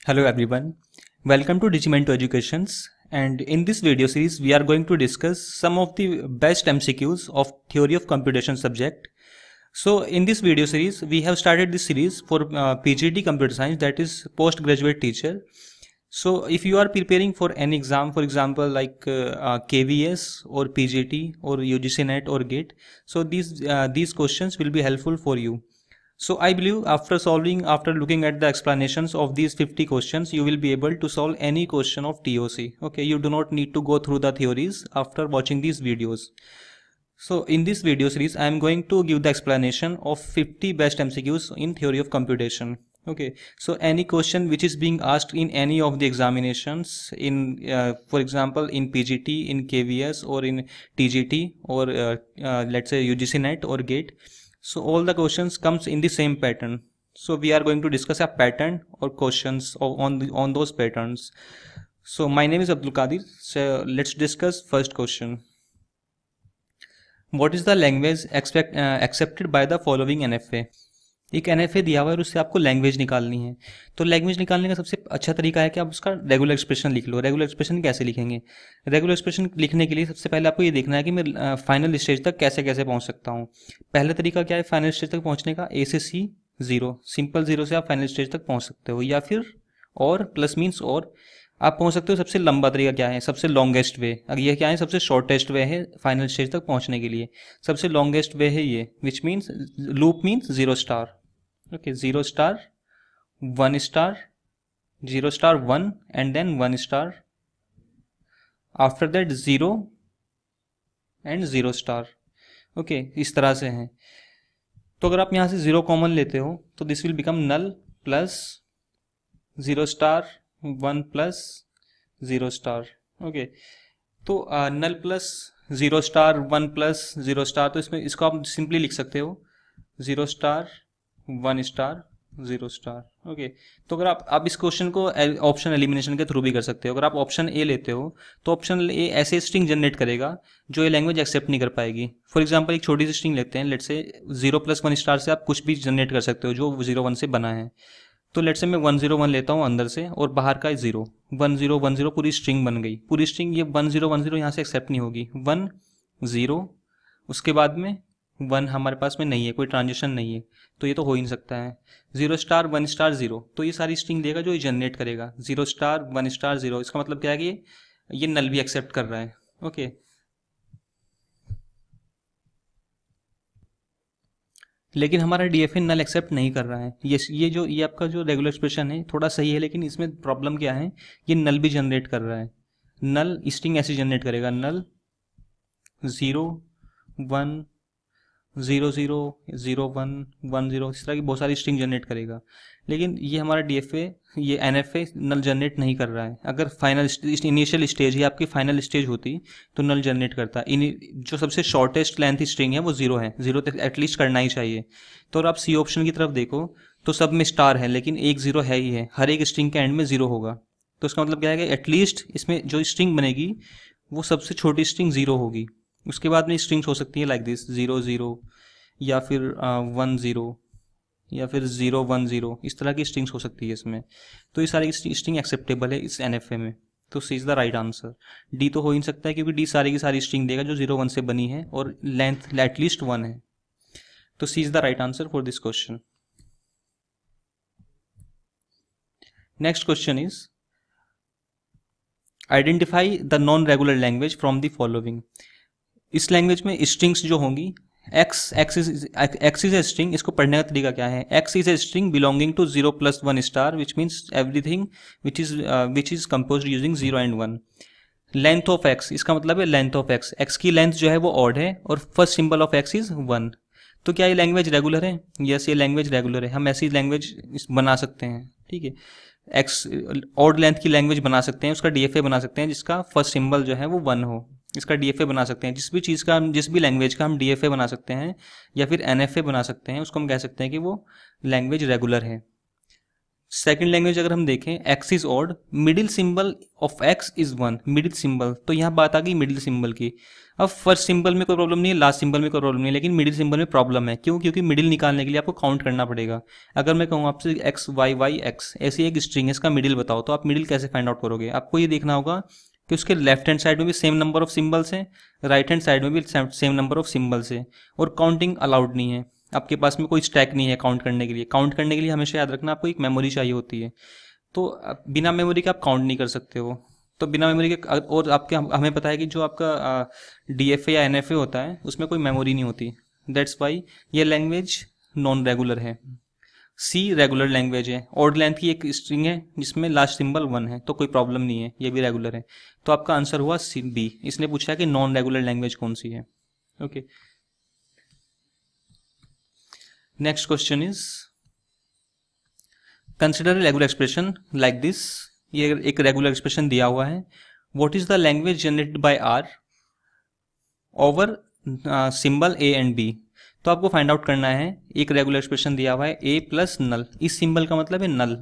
Hello everyone, welcome to Digimento Educations, and in this video series we are going to discuss some of the best MCQs of Theory of Computation subject. So in this video series we have started this series for PGT Computer Science, that is postgraduate teacher. So if you are preparing for any exam, for example like KVS or PGT or UGC NET or GATE, so these questions will be helpful for you. So I believe after looking at the explanations of these 50 questions, you will be able to solve any question of TOC. Okay, you do not need to go through the theories after watching these videos. So in this video series, I am going to give the explanation of 50 best MCQs in theory of computation. Okay, so any question which is being asked in any of the examinations in, for example, in PGT, in KVS or in TGT or let's say UGC NET or GATE. So all the questions comes in the same pattern. So we are going to discuss a pattern or questions on those patterns. So my name is Abdul Qadir. So let's discuss first question. What is the language accepted by the following NFA? एक NFA दिया हुआ है और उससे आपको language निकालनी है. तो लैंग्वेज निकालने का सबसे अच्छा तरीका है कि आप उसका रेगुलर एक्सप्रेशन लिख लो. रेगुलर एक्सप्रेशन कैसे लिखेंगे? रेगुलर एक्सप्रेशन लिखने के लिए सबसे पहले आपको ये देखना है कि मैं फाइनल स्टेज तक कैसे कैसे पहुंच सकता हूँ. पहला तरीका क्या है फाइनल स्टेज तक पहुंचने का? A से C 0, सिंपल 0 से आप फाइनल स्टेज तक पहुँच सकते हो. या फिर और प्लस मीन्स और आप पहुंच सकते हो. सबसे लंबा तरीका क्या है? सबसे लॉन्गेस्ट वे. अब ये क्या है? सबसे शॉर्टेस्ट वे है फाइनल स्टेज तक पहुंचने के लिए. सबसे लॉन्गेस्ट वे है ये, which means loop means 0 star. Okay, 0 star, 1 star, 0 star 1 and then 1 star. After that 0 and 0 star. Okay, इस तरह से हैं. तो अगर आप यहाँ से 0 कॉमन लेते हो तो this will become null plus 0 star 1 plus 0 star. Okay, तो null plus 0 star 1 plus 0 star, तो इसमें इसको आप सिंपली लिख सकते हो 0 स्टार 1 स्टार 0 स्टार. ओके, तो अगर आप इस क्वेश्चन को ऑप्शन एलिमिनेशन के थ्रू भी कर सकते हो. अगर आप ऑप्शन ए लेते हो तो ऑप्शन ए ऐसे स्ट्रिंग जनरेट करेगा जो ये लैंग्वेज एक्सेप्ट नहीं कर पाएगी. फॉर एग्जांपल एक छोटी सी स्ट्रिंग लेते हैं, लेट्स से 0 + 1 स्टार से आप कुछ भी जनरेट कर सकते हो जो 0 1 से बना है. तो लेट्स से मैं 1 0 1 लेता हूँ अंदर से और बाहर का 0 1 0 1 0, पूरी स्ट्रिंग बन गई. पूरी स्ट्रिंग ये 1 0 1 0 यहाँ से एक्सेप्ट नहीं होगी. 1 0 उसके बाद में 1 हमारे पास में नहीं है, कोई ट्रांजिशन नहीं है, तो ये तो हो ही नहीं सकता है. 0 स्टार 1 स्टार 0, तो ये सारी स्ट्रिंग देगा जो ये जनरेट करेगा. 0 स्टार 1 स्टार 0, इसका मतलब क्या है कि ये नल भी एक्सेप्ट कर रहा है. ओके, लेकिन हमारा DFA नल एक्सेप्ट नहीं कर रहा है. ये आपका जो रेगुलर एक्सप्रेशन है थोड़ा सही है, लेकिन इसमें प्रॉब्लम क्या है, ये नल भी जनरेट कर रहा है. नल स्ट्रिंग ऐसे जनरेट करेगा, नल 0 1 0 0 0 1 1 0, इस तरह की बहुत सारी स्ट्रिंग जनरेट करेगा. लेकिन ये हमारा DFA ये NFA नल जनरेट नहीं कर रहा है. अगर फाइनल इनिशियल स्टेज ही आपकी फाइनल स्टेज होती तो नल जनरेट करता. जो सबसे शॉर्टेस्ट लेंथ स्ट्रिंग है वो 0 है. 0 तक एटलीस्ट करना ही चाहिए. तो अगर आप सी ऑप्शन की तरफ देखो तो सब में स्टार है, लेकिन एक 0 है ही है. हर एक स्ट्रिंग के एंड में 0 होगा. तो इसका मतलब क्या है कि एटलीस्ट इसमें जो स्ट्रिंग बनेगी वो सबसे छोटी स्ट्रिंग 0 होगी. उसके बाद में स्ट्रिंग्स हो सकती है लाइक दिस 0 0 या फिर 1 0 या फिर 0 1 0, इस तरह की स्ट्रिंग्स हो सकती है इसमें. तो ये सारी स्ट्रिंग एक्सेप्टेबल है इस NFA में. तो C is the right answer. D तो हो ही नहीं सकता है क्योंकि डी सारी की सारी स्ट्रिंग देगा जो 0 1 से बनी है और लेंथ एटलीस्ट 1 है. तो C is the right answer for this question. Next question is identify the non regular language from the following. इस लैंग्वेज में स्ट्रिंग्स जो होंगी, x इज ए स्ट्रिंग, इसको पढ़ने का तरीका क्या है? x is a string belonging to 0 + 1 star, which means everything which is composed using 0 and 1. Length of x, इसका मतलब है लेंथ ऑफ x की लेंथ जो है वो ऑड है और first symbol of x is 1. तो क्या ये लैंग्वेज रेगुलर है? यस, ये लैंग्वेज रेगुलर है. हम ऐसी लैंग्वेज बना सकते हैं. ठीक है, x ऑड लेंथ की लैंग्वेज बना सकते हैं, उसका DFA बना सकते हैं जिसका फर्स्ट सिंबल जो है वो 1 हो. इसका DFA बना सकते हैं. जिस भी लैंग्वेज का हम DFA बना सकते हैं या फिर NFA बना सकते हैं, उसको हम कह सकते हैं कि वो लैंग्वेज रेगुलर है. सेकंड लैंग्वेज अगर हम देखें, X is odd, middle symbol of X is 1, middle symbol, तो यहाँ बात आ गई मिडिल सिंबल की। अब फर्स्ट सिंबल में कोई प्रॉब्लम नहीं है, लास्ट सिंबल में कोई प्रॉब्लम नहीं है, लेकिन मिडिल सिंबल में प्रॉब्लम है। क्यों? क्योंकि मिडिल निकालने के लिए आपको काउंट करना पड़ेगा। अगर मैं कहूँ आपसे एक्स वाई वाई एक्स, ऐसी एक स्ट्रिंग है, इसका मिडिल बताओ, तो आप मिडिल कैसे फाइंड आउट करोगे? आपको ये देखना होगा कि उसके लेफ्ट हैंड साइड में भी सेम नंबर ऑफ सिंबल्स हैं, राइट हैंड साइड में भी सेम नंबर ऑफ सिंबल्स है, और काउंटिंग अलाउड नहीं है। आपके पास में कोई स्टैक नहीं है काउंट करने के लिए। काउंट करने के लिए हमेशा याद रखना आपको एक मेमोरी चाहिए होती है, तो बिना मेमोरी के आप काउंट नहीं कर सकते हो। तो बिना मेमोरी के, और आपके हमें पता है कि जो आपका डीएफए या एनएफए होता है उसमें कोई मेमोरी नहीं होती। दैट्स वाई ये लैंग्वेज नॉन रेगुलर है। सी रेगुलर लैंग्वेज है, ऑड लेंथ की एक स्ट्रिंग है जिसमें लास्ट सिंबल 1 है, तो कोई प्रॉब्लम नहीं है, ये भी रेगुलर है। तो आपका आंसर हुआ सी बी। इसने पूछा कि नॉन रेगुलर लैंग्वेज कौन सी है। Okay, next question is consider regular expression like this. ये एक रेगुलर एक्सप्रेशन दिया हुआ है। What is the language generated by R over symbol A and B. तो आपको फाइंड आउट करना है, एक रेगुलर एक्सप्रेशन दिया हुआ है ए प्लस नल, इस सिंबल का मतलब है null,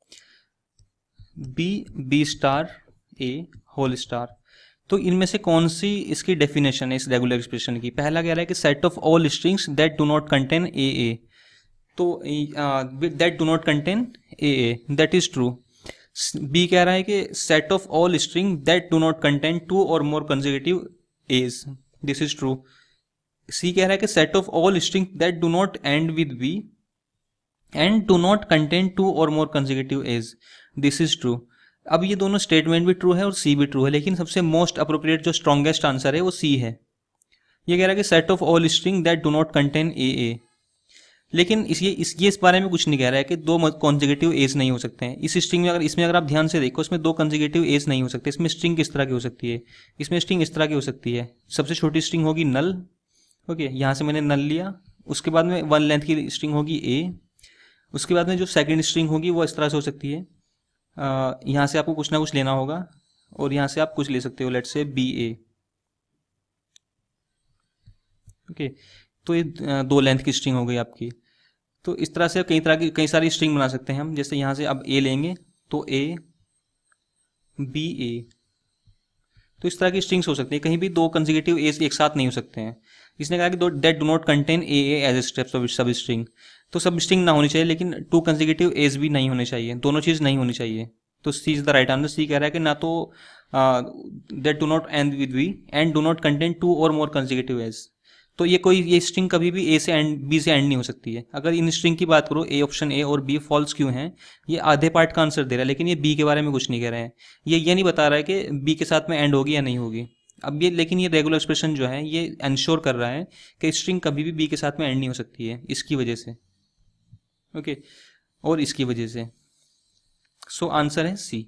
B star A whole star. तो इनमें से कौन सी इसकी डेफिनेशन है इस रेगुलर एक्सप्रेशन की? पहला कह रहा है कि set of all strings that do not contain A, तो that do not contain A, that is true. B कह रहा है कि set of all string that do not contain 2 और more consecutive A's, this is true. C कह रहा है कि set of all string that do not end with B and do not contain 2 और more consecutive A's, this is true. अब ये दोनों statement भी ट्रू है और सी भी ट्रू है, लेकिन सबसे मोस्ट अप्रोप्रिएट जो स्ट्रॉन्गेस्ट आंसर है वो सी है। ये कह रहा है कि set of all string that do not contain A, लेकिन इस बारे में कुछ नहीं कह रहा है कि 2 कॉन्जिक्यूटिव एज नहीं हो सकते हैं इस स्ट्रिंग में। इसमें अगर आप ध्यान से देखो, इसमें 2 कॉन्जिक्यूटिव एज नहीं हो सकते। इसमें स्ट्रिंग किस तरह की हो सकती है? इसमें स्ट्रिंग इस तरह की हो सकती है, सबसे छोटी स्ट्रिंग होगी नल, ओके, यहाँ से मैंने नल लिया, उसके बाद में 1 लेंथ की स्ट्रिंग होगी ए, उसके बाद में जो सेकेंड स्ट्रिंग होगी वो इस तरह से हो सकती है, यहाँ से आपको कुछ ना कुछ लेना होगा और यहाँ से आप कुछ ले सकते हो, let's say B A, okay. तो ये 2 लेंथ की स्ट्रिंग हो गई आपकी। तो इस तरह से कई सारी स्ट्रिंग बना सकते हैं हम। जैसे यहाँ से अब ए लेंगे तो ए बी ए, तो इस तरह की स्ट्रिंग्स हो सकती है। कहीं भी 2 कंसेक्यूटिव एज एक साथ नहीं हो सकते हैं। इसने कहा कि that do not contain A as A steps of substring, तो सब स्ट्रिंग ना होनी चाहिए, लेकिन 2 कंसेक्यूटिव एज भी नहीं होने चाहिए, दोनों चीज़ नहीं होनी चाहिए। तो C is the right answer. C कह रहा है कि ना तो that do not end with B and do not contain 2 और मोर कंसेक्यूटिव एज। तो ये स्ट्रिंग कभी भी ए से एंड बी से एंड नहीं हो सकती है। अगर इन स्ट्रिंग की बात करो, ए ऑप्शन ए और बी फॉल्स क्यों है, ये आधे पार्ट का आंसर दे रहा है, लेकिन ये बी के बारे में कुछ नहीं कह रहे हैं। ये नहीं बता रहा है कि बी के साथ में एंड होगी या नहीं होगी। अब लेकिन ये रेगुलर एक्सप्रेशन जो है ये इंश्योर कर रहा है कि स्ट्रिंग कभी भी बी के साथ में एंड नहीं हो सकती है, इसकी वजह से, ओके, और इसकी वजह से। सो आंसर है C.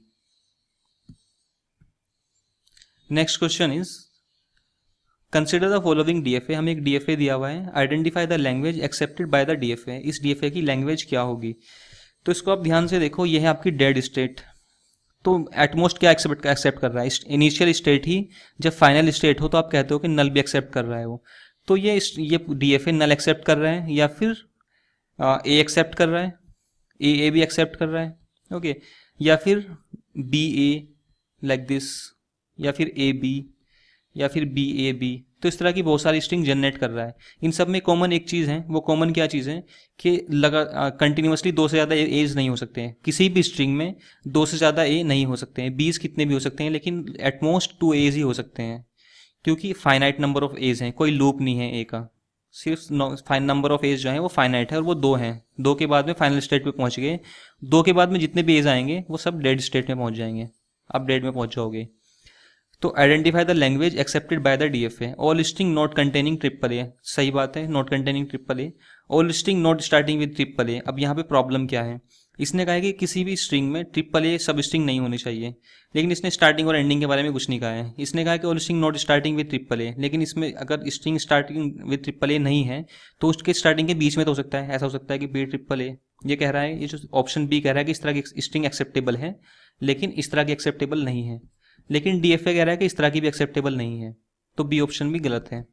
Next question is consider the following DFA. हमें एक डीएफए दिया हुआ है। Identify the language accepted by the DFA. इस डीएफए की लैंग्वेज क्या होगी? तो इसको आप ध्यान से देखो, ये है आपकी डेड स्टेट। तो एटमोस्ट क्या एक्सेप्ट कर रहा है? इनिशियल स्टेट ही। जब फाइनल स्टेट हो तो आप कहते हो कि नल भी एक्सेप्ट कर रहा है वो। तो ये डीएफए नल एक्सेप्ट कर रहा है, या फिर ए एक्सेप्ट कर रहा है, ए भी एक्सेप्ट कर रहा है, ओके, या फिर बी ए लाइक दिस, या फिर ए बी, या फिर बी ए बी। तो इस तरह की बहुत सारी स्ट्रिंग जनरेट कर रहा है। इन सब में कॉमन एक चीज़ है, वो कॉमन क्या चीज़ है कि कंटिन्यूसली 2 से ज़्यादा एज नहीं हो सकते हैं। किसी भी स्ट्रिंग में 2 से ज़्यादा ए नहीं हो सकते हैं। 20 कितने भी हो सकते हैं, लेकिन एटमोस्ट 2 एज ही हो सकते हैं, क्योंकि फाइनाइट नंबर ऑफ एज हैं, कोई लूप नहीं है ए का। सिर्फ नंबर ऑफ एज जो है वो फाइनाइट है, और वो 2 हैं। 2 के बाद में फाइनल स्टेट पे पहुंच गए। 2 के बाद में जितने भी एज आएंगे वो सब डेड स्टेट में पहुंच जाएंगे, आप डेड में पहुंच जाओगे। तो identify the language accepted by the DFA. All string not containing triple a, सही बात है, not containing triple a. All string not starting with triple a. अब यहाँ पे प्रॉब्लम क्या है? इसने कहा है कि किसी भी स्ट्रिंग में ट्रिपल ए सब स्ट्रिंग नहीं होनी चाहिए, लेकिन इसने स्टार्टिंग और एंडिंग के बारे में कुछ नहीं कहा है। इसने कहा कि all string not starting with triple a, लेकिन इसमें अगर string starting with triple a नहीं है तो उसके स्टार्टिंग के बीच में तो हो सकता है। ऐसा हो सकता है कि बी ट्रिपल ए। ये कह रहा है, ये जो ऑप्शन बी कह रहा है कि इस तरह की स्ट्रिंग एक्सेप्टेबल है, लेकिन इस तरह की एक्सेप्टेबल नहीं है। लेकिन डीएफए कह रहा है कि इस तरह की भी एक्सेप्टेबल नहीं है, तो बी ऑप्शन भी गलत है।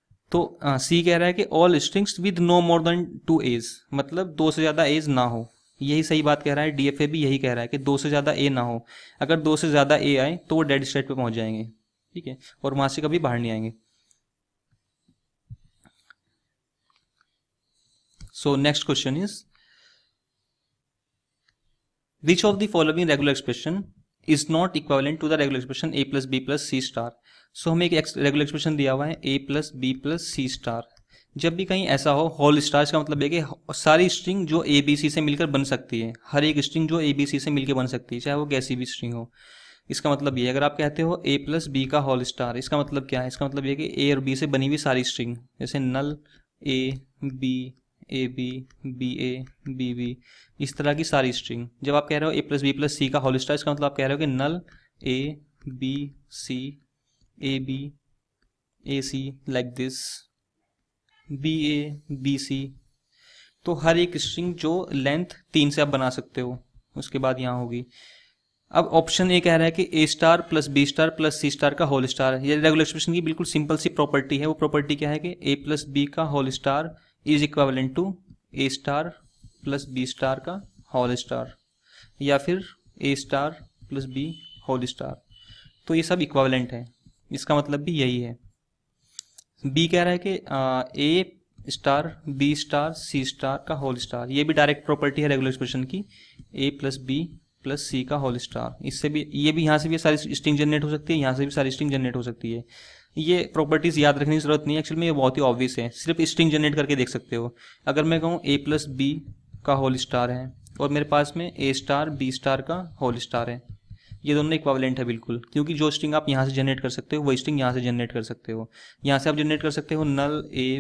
तो सी कह रहा है कि all strings with no more than 2 a's, मतलब 2 से ज़्यादा एज ना हो, यही सही बात कह रहा है, DFA भी यही कह रहा है कि 2 से ज़्यादा ए ना हो। अगर 2 से ज़्यादा ए आए तो वो डेड स्टेट पे पहुंच जाएंगे, ठीक है, और वहाँ से कभी बाहर नहीं आएंगे। So next question is which of the following regular expression is not equivalent to the regular expression a plus b plus c star. सो हमें एक रेगुलर एक्सप्रेशन दिया हुआ है a plus b plus c star. जब भी कहीं ऐसा हो होल स्टार, इसका मतलब है कि सारी स्ट्रिंग जो ए बी सी से मिलकर बन सकती है, हर एक स्ट्रिंग जो ए बी सी से मिलकर बन सकती है, चाहे वो कैसी भी स्ट्रिंग हो। इसका मतलब ये, अगर आप कहते हो a प्लस बी का होल स्टार, इसका मतलब क्या है? इसका मतलब ये कि a और b से बनी हुई सारी स्ट्रिंग, जैसे null a b a B b a B b, इस तरह की सारी स्ट्रिंग। जब आप कह रहे हो a plus b plus c का होल स्टार, इसका मतलब आप कह रहे हो कि null a b c a b a c like this b a b c. तो हर एक स्ट्रिंग जो लेंथ 3 से आप बना सकते हो, उसके बाद यहाँ होगी। अब ऑप्शन ए कह रहा है कि a star plus b star plus c star का होल स्टार। ये रेगुलर एक्सप्रेशन की बिल्कुल सिंपल सी प्रॉपर्टी है। वो प्रॉपर्टी क्या है कि ए प्लस बी का whole star is equivalent to a star plus b star का होल स्टार, या फिर a star plus b whole star. तो ये सब इक्विवेलेंट है, इसका मतलब भी यही है। बी कह रहा है कि a star b star c star का होल स्टार, ये भी डायरेक्ट प्रॉपर्टी है रेगुलर एक्सप्रेशन की, a plus b plus c का होल स्टार। इससे भी ये भी, यहाँ से भी सारी स्ट्रिंग जनरेट हो सकती है, यहाँ से भी सारी स्ट्रिंग जनरेट हो सकती है। ये प्रॉपर्टीज याद रखने की जरूरत नहीं है, एक्चुअली में ये बहुत ही ऑब्वियस है, सिर्फ स्ट्रिंग जनरेट करके देख सकते हो। अगर मैं कहूँ ए प्लस बी का होल स्टार है और मेरे पास में ए स्टार बी स्टार का होल स्टार है, ये दोनों इक्विवेलेंट है बिल्कुल, क्योंकि जो स्ट्रिंग आप यहाँ से जनरेट कर सकते हो वही स्ट्रिंग यहाँ से जनरेट कर सकते हो। यहाँ से आप जनरेट कर सकते हो null a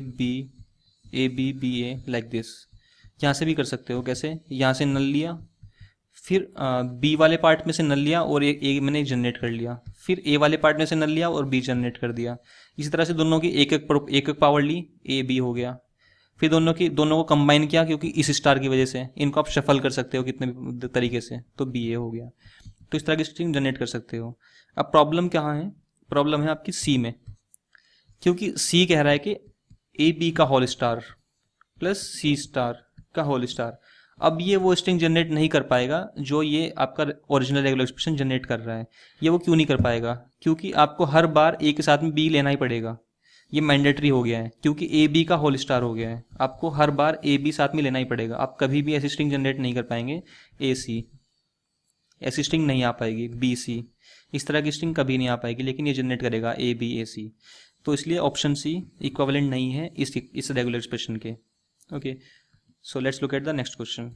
B b a like this. यहाँ से भी कर सकते हो, कैसे? यहाँ से नल लिया, फिर बी वाले पार्ट में से नल लिया और ए मैंने जनरेट कर लिया, फिर ए वाले पार्ट में से नल लिया और बी जनरेट कर दिया। इसी तरह से दोनों की एक एक पावर ली, ए बी हो गया। फिर दोनों को कंबाइन किया, क्योंकि इस स्टार की वजह से इनको आप शफल कर सकते हो कितने भी तरीके से, तो बी ए हो गया। तो इस तरह की स्ट्रिंग जनरेट कर सकते हो। अब प्रॉब्लम कहाँ है? प्रॉब्लम है आपकी सी में, क्योंकि सी कह रहा है कि ए बी का whole star plus c star का होल स्टार। अब ये वो स्ट्रिंग जनरेट नहीं कर पाएगा जो ये आपका ओरिजिनल रेगुलर एक्सप्रेशन जनरेट कर रहा है। ये वो क्यों नहीं कर पाएगा? क्योंकि आपको हर बार ए के साथ में बी लेना ही पड़ेगा, ये मैंडेटरी हो गया है, क्योंकि ए बी का होल स्टार हो गया है। आपको हर बार ए बी साथ में लेना ही पड़ेगा। आप कभी भी ऐसी स्ट्रिंग जनरेट नहीं कर पाएंगे ए सी, ऐसी स्ट्रिंग नहीं आ पाएगी बी सी, इस तरह की स्ट्रिंग कभी नहीं आ पाएगी, लेकिन ये जनरेट करेगा ए बी ए सी। तो इसलिए ऑप्शन सी इक्विवेलेंट नहीं है इस रेगुलर एक्सप्रेशन के। Okay, so let's look at the next question.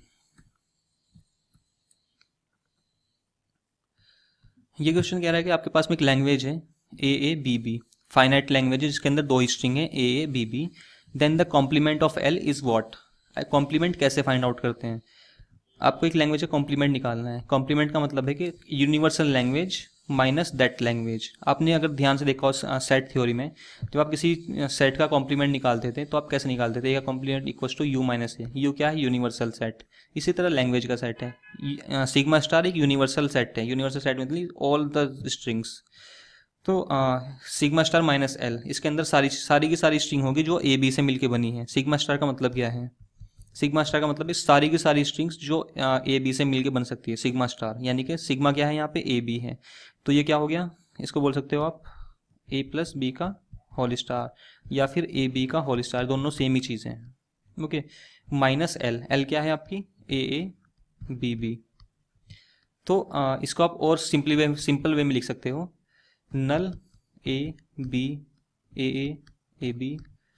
ये क्वेश्चन कह रहा है कि आपके पास में एक लैंग्वेज है A B b, finite language है जिसके अंदर 2 स्ट्रिंग है A B b. Then the complement of L is what? Complement कैसे फाइंड आउट करते हैं? आपको एक लैंग्वेज का कॉम्प्लीमेंट निकालना है। कॉम्प्लीमेंट का मतलब है कि universal language minus that language. आपने अगर ध्यान से देखा हो सेट थ्योरी में, जब आप किसी सेट का कॉम्प्लीमेंट निकालते थे तो आप कैसे निकालते थे? या complement equals to U minus A. U क्या है? Universal set. इसी तरह लैंग्वेज का सेट है, सिग्मा स्टार एक यूनिवर्सल सेट है। यूनिवर्सल सेट मतलब ऑल द स्ट्रिंग्स। तो सिग्मा स्टार माइनस एल, इसके अंदर सारी की सारी स्ट्रिंग होगी जो ए बी से मिलकर बनी है। सिग्मा स्टार का मतलब क्या है? सिग्मा स्टार का मतलब है सारी की सारी स्ट्रिंग्स जो ए बी से मिलके बन सकती है, सिग्मा स्टार। यानी कि सिग्मा क्या है? यहाँ पे ए बी है, तो ये क्या हो गया? इसको बोल सकते हो आप ए प्लस बी का होल स्टार या फिर ए बी का होल स्टार, दोनों सेम ही चीज़ हैं। ओके, माइनस एल, एल क्या है आपकी? A B b. तो इसको आप और सिंपल वे में लिख सकते हो, null a b a B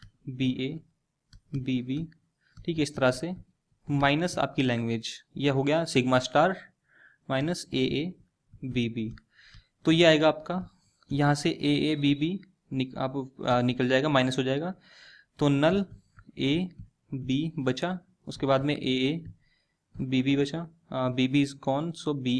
b, ठीक है, इस तरह से माइनस आपकी लैंग्वेज, ये हो गया sigma star minus a B b. तो ये आएगा आपका, यहाँ से ए बी बी निकल जाएगा, माइनस हो जाएगा। तो नल ए बी बचा, उसके बाद में ए बी बी बचा, b b is gone so b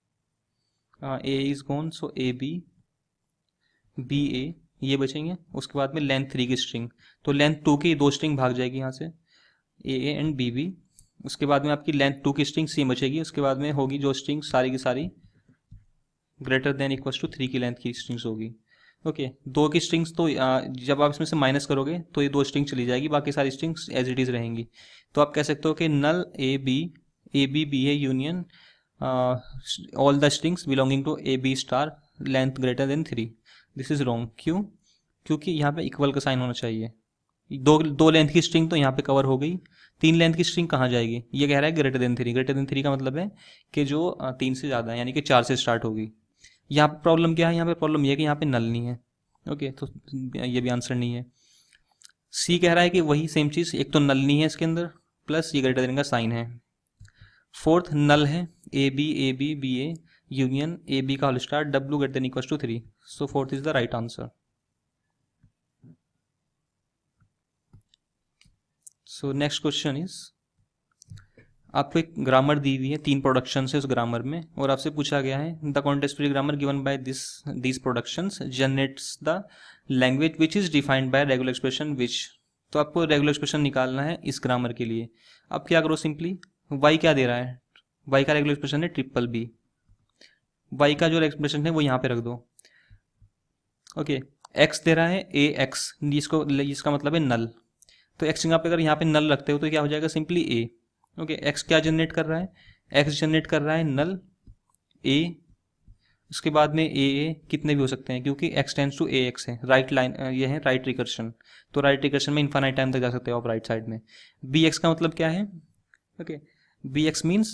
a is gone so a b a, ये बचेंगे। उसके बाद में लेंथ 3 की स्ट्रिंग, तो लेंथ 2 की 2 स्ट्रिंग भाग जाएगी यहाँ से, ए एंड बी बी। उसके बाद में आपकी लेंथ 2 की स्ट्रिंग सी बचेगी। उसके बाद में होगी जो स्ट्रिंग सारी की सारी ग्रेटर देन इक्वल्स टू 3 की लेंथ की स्ट्रिंग्स होगी। ओके, 2 की स्ट्रिंग्स तो जब आप इसमें से माइनस करोगे तो ये 2 स्ट्रिंग चली जाएगी, बाकी सारी स्ट्रिंग्स एज इट इज़ रहेंगी। तो आप कह सकते हो कि null a b a B b a union all the strings belonging to a b star length greater than 3। This is wrong. क्यों? क्योंकि यहाँ पे इक्वल का साइन होना चाहिए। दो लेंथ की स्ट्रिंग तो यहाँ पे कवर हो गई, 3 लेंथ की स्ट्रिंग कहाँ जाएगी? ये कह रहा है ग्रेटर देन 3। ग्रेटर देन 3 का मतलब है कि जो 3 से ज़्यादा है, यानी कि 4 से स्टार्ट होगी। यहाँ पे प्रॉब्लम क्या है? यहाँ पे प्रॉब्लम ये है कि यहाँ पे नल नहीं है। ओके, तो ये भी आंसर नहीं है। सी कह रहा है कि वही सेम चीज़, एक तो नल नहीं है इसके अंदर, प्लस ये ग्रेटर देन का साइन है। फोर्थ नल है, A B b a union a B का होल स्टार डब्ल्यू greater than equal to 3। So fourth is the right answer. So next question is, आपको एक ग्रामर दी हुई है, 3 प्रोडक्शन है उस ग्रामर में, और आपसे पूछा गया है the context free grammar given by this productions generates the language which is defined by regular expression which. तो आपको रेगुलर एक्सप्रेशन निकालना है इस ग्रामर के लिए। अब क्या करो, सिंपली वाई क्या दे रहा है? वाई का रेगुलर एक्सप्रेशन है ट्रिपल बी। वाई का जो एक्सप्रेशन है वो यहाँ पे रख दो। ओके, एक्स दे रहा है ए एक्स, इसका मतलब है नल। तो एक्स जगह पे अगर यहाँ पे नल रखते हो तो क्या हो जाएगा? Simply a. ओके, एक्स क्या जनरेट कर रहा है? एक्स जनरेट कर रहा है नल ए, उसके बाद में ए कितने भी हो सकते हैं क्योंकि X tends to a X है, राइट लाइन, ये है राइट रिकर्शन। तो राइट रिकर्शन में इन्फाइनाइट टाइम तक जा सकते हो आप राइट साइड में। बी एक्स का मतलब क्या है? Okay, b X means,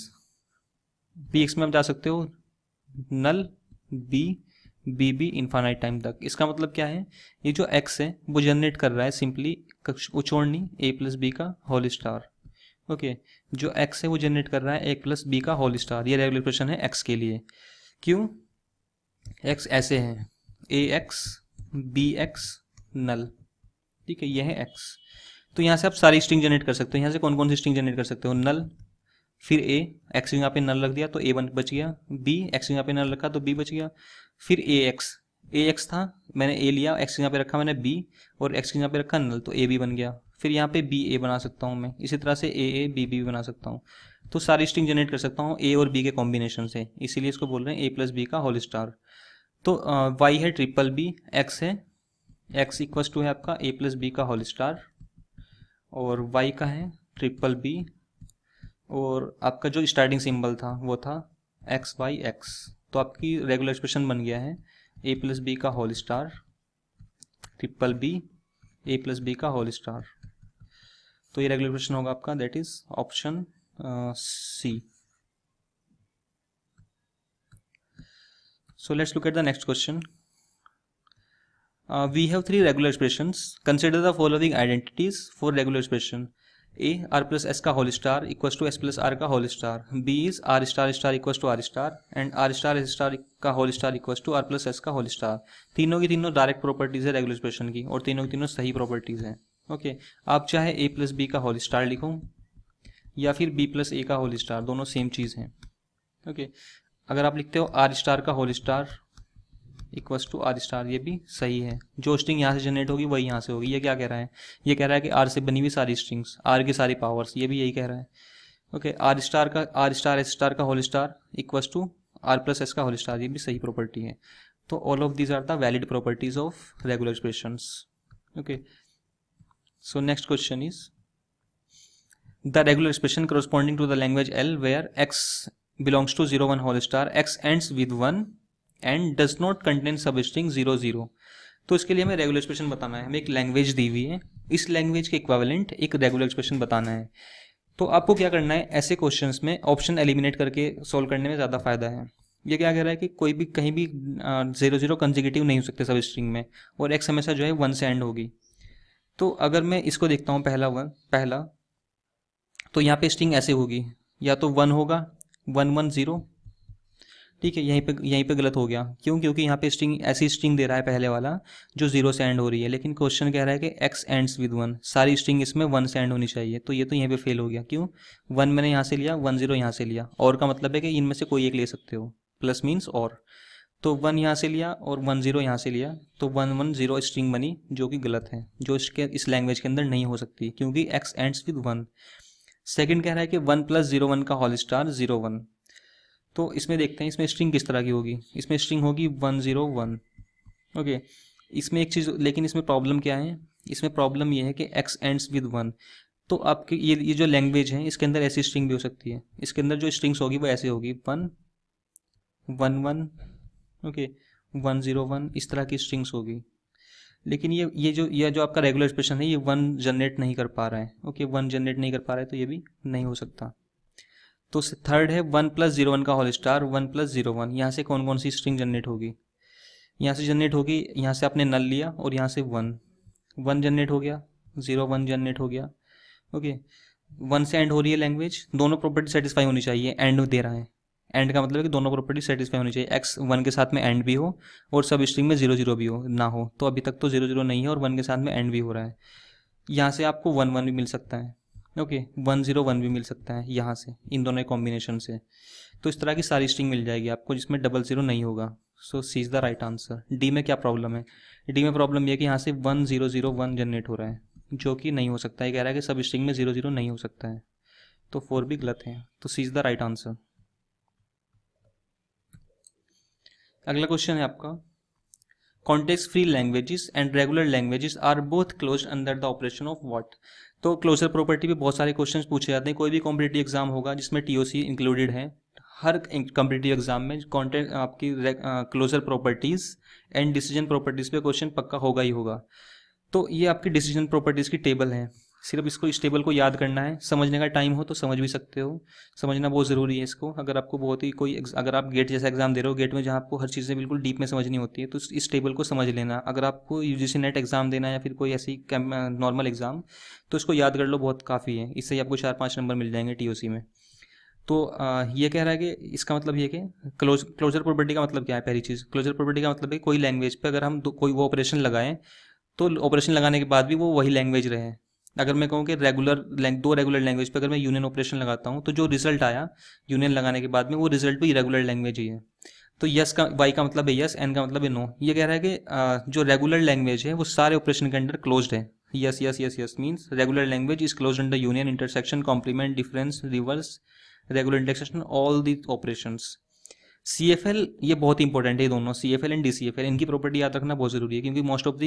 b X में आप जा सकते हो null b b b infinite time तक। इसका मतलब क्या है? ये जो एक्स है वो जनरेट कर रहा है सिंपली उचोड़नी ए प्लस बी का होल स्टार। ओके, जो एक्स है वो जनरेट कर रहा है ए प्लस बी का होल स्टार। ये रेगुलर एक्सप्रेशन है एक्स के लिए। क्यों? एक्स ऐसे है a X b X null, ठीक है, ये है एक्स। तो यहाँ से आप सारी स्ट्रिंग जनरेट कर सकते हो। यहाँ से कौन कौन सी स्ट्रिंग जनरेट कर सकते हो? नल, फिर ए, एक्स यहाँ पे नल रख दिया तो ए बच गया, बी एक्स यहाँ पे नल रखा तो बी बच गया, फिर ए एक्स था, मैंने ए लिया, एक्स यहाँ पे रखा मैंने बी, और एक्स यहाँ पे रखा नल तो ए बी बन गया। फिर यहाँ पे बी ए बना सकता हूँ मैं, इसी तरह से ए बी बी बना सकता हूँ। तो सारी स्ट्रिंग जनरेट कर सकता हूँ ए और बी के कॉम्बिनेशन से, इसीलिए इसको बोल रहे हैं ए प्लस बी का होल स्टार। तो वाई है ट्रिपल बी, एक्स है, एक्स इक्वस टू है आपका ए प्लस बी का होल स्टार, और वाई का है ट्रिपल बी, और आपका जो स्टार्टिंग सिंबल था वो था एक्स वाई एक्स। तो आपकी रेगुलर एक्सप्रेशन बन गया है ए प्लस बी का whole star triple b a plus B का होल स्टार। तो ये रेगुलर एक्सप्रेशन होगा आपका, that is option C. So let's look at the next question. We have 3 regular expressions. Consider the following identities for regular expression. A r plus s का whole star equals to s plus r का whole star. B is r star star equals to r star and r star s star का whole star equals to r plus s का whole star. तीनों की तीनों direct properties है regular expression की, और तीनों की तीनों सही प्रॉपर्टीज हैं. ओके, आप चाहे a प्लस बी का होल स्टार लिखो या फिर b प्लस a का होल स्टार, दोनों सेम चीज़ हैं. ओके, अगर आप लिखते हो आर स्टार का whole star equals to r star, ये भी सही है. जो स्ट्रिंग यहाँ से जनरेट होगी वही यहाँ से होगी. ये क्या कह रहा है? ये कह रहा है कि आर से बनी हुई सारी स्ट्रिंग्स, आर की सारी पावर्स, ये भी यही कह रहा है. Okay, r star s star का whole star equals to r plus s का होल स्टार, ये भी सही प्रॉपर्टी है. तो all of these are the valid properties of regular expressions. Okay, so next question is the regular expression corresponding to the language L where x belongs to 0 1 whole star, x ends with 1 and does not contain substring 0 0. तो इसके लिए हमें regular expression बताना है. हमें एक language दी हुई है, इस लैंग्वेज के इक्विवेलेंट एक रेगुलर एक्सप्रेशन बताना है. तो आपको क्या करना है, ऐसे क्वेश्चंस में ऑप्शन एलिमिनेट करके सॉल्व करने में ज़्यादा फायदा है. ये क्या कह रहा है कि कोई भी कहीं भी 0 0 कंसेक्यूटिव नहीं हो सकते सब स्ट्रिंग में, और x हमेशा जो है 1 से एंड होगी. तो अगर मैं इसको देखता हूँ पहला तो यहाँ पे स्ट्रिंग ऐसे होगी, या तो 1 होगा 1 1 0, ठीक है. यहीं पे गलत हो गया. क्यों? क्योंकि यहाँ पे स्ट्रिंग ऐसी स्ट्रिंग दे रहा है पहले वाला जो 0 से एंड हो रही है, लेकिन क्वेश्चन कह रहा है कि x एंड्स विद 1, सारी स्ट्रिंग इसमें 1 से एंड होनी चाहिए. तो ये तो यहीं पे फेल हो गया. क्यों? 1 मैंने यहाँ से लिया, 1 0 यहाँ से लिया, और का मतलब है कि इनमें से कोई एक ले सकते हो, प्लस मीन्स और. तो 1 यहाँ से लिया और 1 0 यहाँ से लिया, तो 1 1 0 स्ट्रिंग बनी, जो कि गलत है, जो इस लैंग्वेज के अंदर नहीं हो सकती, क्योंकि x एंड्स विद 1. सेकंड कह रहा है कि 1 प्लस 0 1 का होल स्टार 0 1. तो इसमें देखते हैं इसमें स्ट्रिंग किस तरह की होगी. इसमें स्ट्रिंग होगी 1 0 1. ओके, इसमें एक चीज़, लेकिन इसमें प्रॉब्लम क्या है? इसमें प्रॉब्लम ये है कि x एंड्स विद 1. तो आपकी ये जो लैंग्वेज है इसके अंदर ऐसी स्ट्रिंग भी हो सकती है, इसके अंदर जो स्ट्रिंग्स होगी वो ऐसे होगी 1 1 1, ओके 1 0 1, इस तरह की स्ट्रिंग्स होगी। लेकिन ये जो आपका रेगुलर एक्सप्रेशन है ये 1 जनरेट नहीं कर पा रहा है, ओके 1 जनरेट नहीं कर पा रहा है, तो ये भी नहीं हो सकता। तो थर्ड है 1 + 0 1 का होल स्टार 1 + 0 1, यहाँ से कौन कौन सी स्ट्रिंग जनरेट होगी, यहाँ से जनरेट होगी, यहाँ से आपने नल लिया और यहाँ से 1 जनरेट हो गया, 0 1 जनरेट हो गया, ओके 1 से एंड हो रही है लैंग्वेज, दोनों प्रॉपर्टी सेटिस्फाई होनी चाहिए, एंड दे रहा है, एंड का मतलब है कि दोनों प्रॉपर्टी सेटिस्फाई होनी चाहिए, एक्स 1 के साथ में एंड भी हो और सब स्ट्रिंग में 0 0 भी हो ना हो, तो अभी तक तो 0 0 नहीं है और 1 के साथ में एंड भी हो रहा है। यहाँ से आपको 1 1 भी मिल सकता है, ओके 1 0 1 भी मिल सकता है यहाँ से, इन दोनों कॉम्बिनेशन से। तो इस तरह की सारी स्ट्रिंग मिल जाएगी आपको जिसमें 0 0 नहीं होगा। So C is the right answer. D में क्या प्रॉब्लम है, डी में प्रॉब्लम ये कि यहाँ से 1 0 0 1 जनरेट हो रहा है जो कि नहीं हो सकता है, कह रहा है कि सब स्ट्रिंग में 0 0 नहीं हो सकता है, तो 4 भी गलत है, तो C is the right answer. अगला क्वेश्चन है आपका, context free languages and regular languages are both closed under the operation of what. तो क्लोजर प्रॉपर्टी पे बहुत सारे क्वेश्चंस पूछे जाते हैं, कोई भी कॉम्पिटिटिव एग्जाम होगा जिसमें टीओसी इंक्लूडेड है, हर कॉम्पिटिटिव एग्जाम में कॉन्टेंट आपकी closure properties and decision properties पे क्वेश्चन पक्का होगा ही होगा। तो ये आपकी डिसीजन प्रॉपर्टीज की टेबल है, सिर्फ इसको इस टेबल को याद करना है, समझने का टाइम हो तो समझ भी सकते हो, समझना बहुत ज़रूरी है इसको। अगर आपको बहुत ही अगर आप गेट जैसा एग्जाम दे रहे हो, गेट में जहाँ आपको हर चीज़ें बिल्कुल डीप में समझनी होती है, तो इस टेबल को समझ लेना। अगर आपको यूजीसी नेट एग्जाम देना है या फिर कोई ऐसी नॉर्मल एग्जाम, तो इसको याद कर लो, बहुत काफ़ी है, इससे ही आपको 4-5 नंबर मिल जाएंगे टीओसी में। तो ये कह रहा है कि इसका मतलब ये कि क्लोजर प्रॉपर्टी का मतलब क्या है। पहली चीज़, क्लोजर प्रॉपर्टी का मतलब है कोई लैंग्वेज पे अगर हम कोई वो ऑपरेशन लगाएं तो ऑपरेशन लगाने के बाद भी वो वही लैंग्वेज रहे। अगर मैं कहूँ कि दो रेगुलर लैंग्वेज पे अगर मैं यूनियन ऑपरेशन लगाता हूँ तो जो रिजल्ट आया यूनियन लगाने के बाद में वो रिजल्ट भी रेगुलर लैंग्वेज ही है। तो यस का वाई का मतलब है यस, एन का मतलब है नो। ये कह रहा है कि जो रेगुलर लैंग्वेज है वो सारे ऑपरेशन के अंडर क्लोज्ड है। Yes yes yes yes means regular language is closed under union, intersection, complement, difference, reverse, regular intersection, all the operations. CFL ये बहुत इंपॉर्टेंट है, दोनों CFL एंड DCFL, इनकी प्रॉपर्टी याद रखना बहुत जरूरी है, क्योंकि most of the